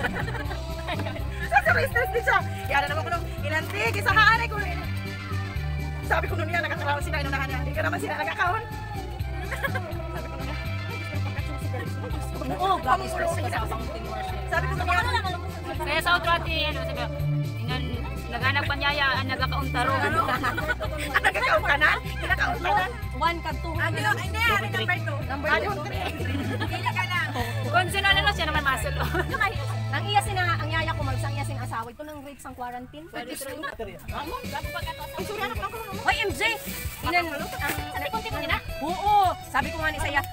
Sa stress din siya. Kaya na naman ko nung ilanti, kisa haanay ko. Sabi ko nun niya, nagkakaraw sila, inunahan niya. Hindi ka naman sila nagkakawon. Sabi ko nun niya, Oo, grabe stress ka sa counseling. sabi ko nun niya, Kaya sa outro ati, ano sabi ko, inan, naghanap panyaya, ang nagkakauntaro. ang nagkakauntanan, kinakauntanan. One kag two. Ano, hindi, ano number two? Number Ano, two. three. Pili ka lang. Kung sino na lang siya naman masol. Ang iya sin ang iya ko magsang iya sin asawa ito nang rape sang quarantine. Hoy M J. Inan ang Sabi ko, tipo nila. Oo, sabi ko nga ni saya,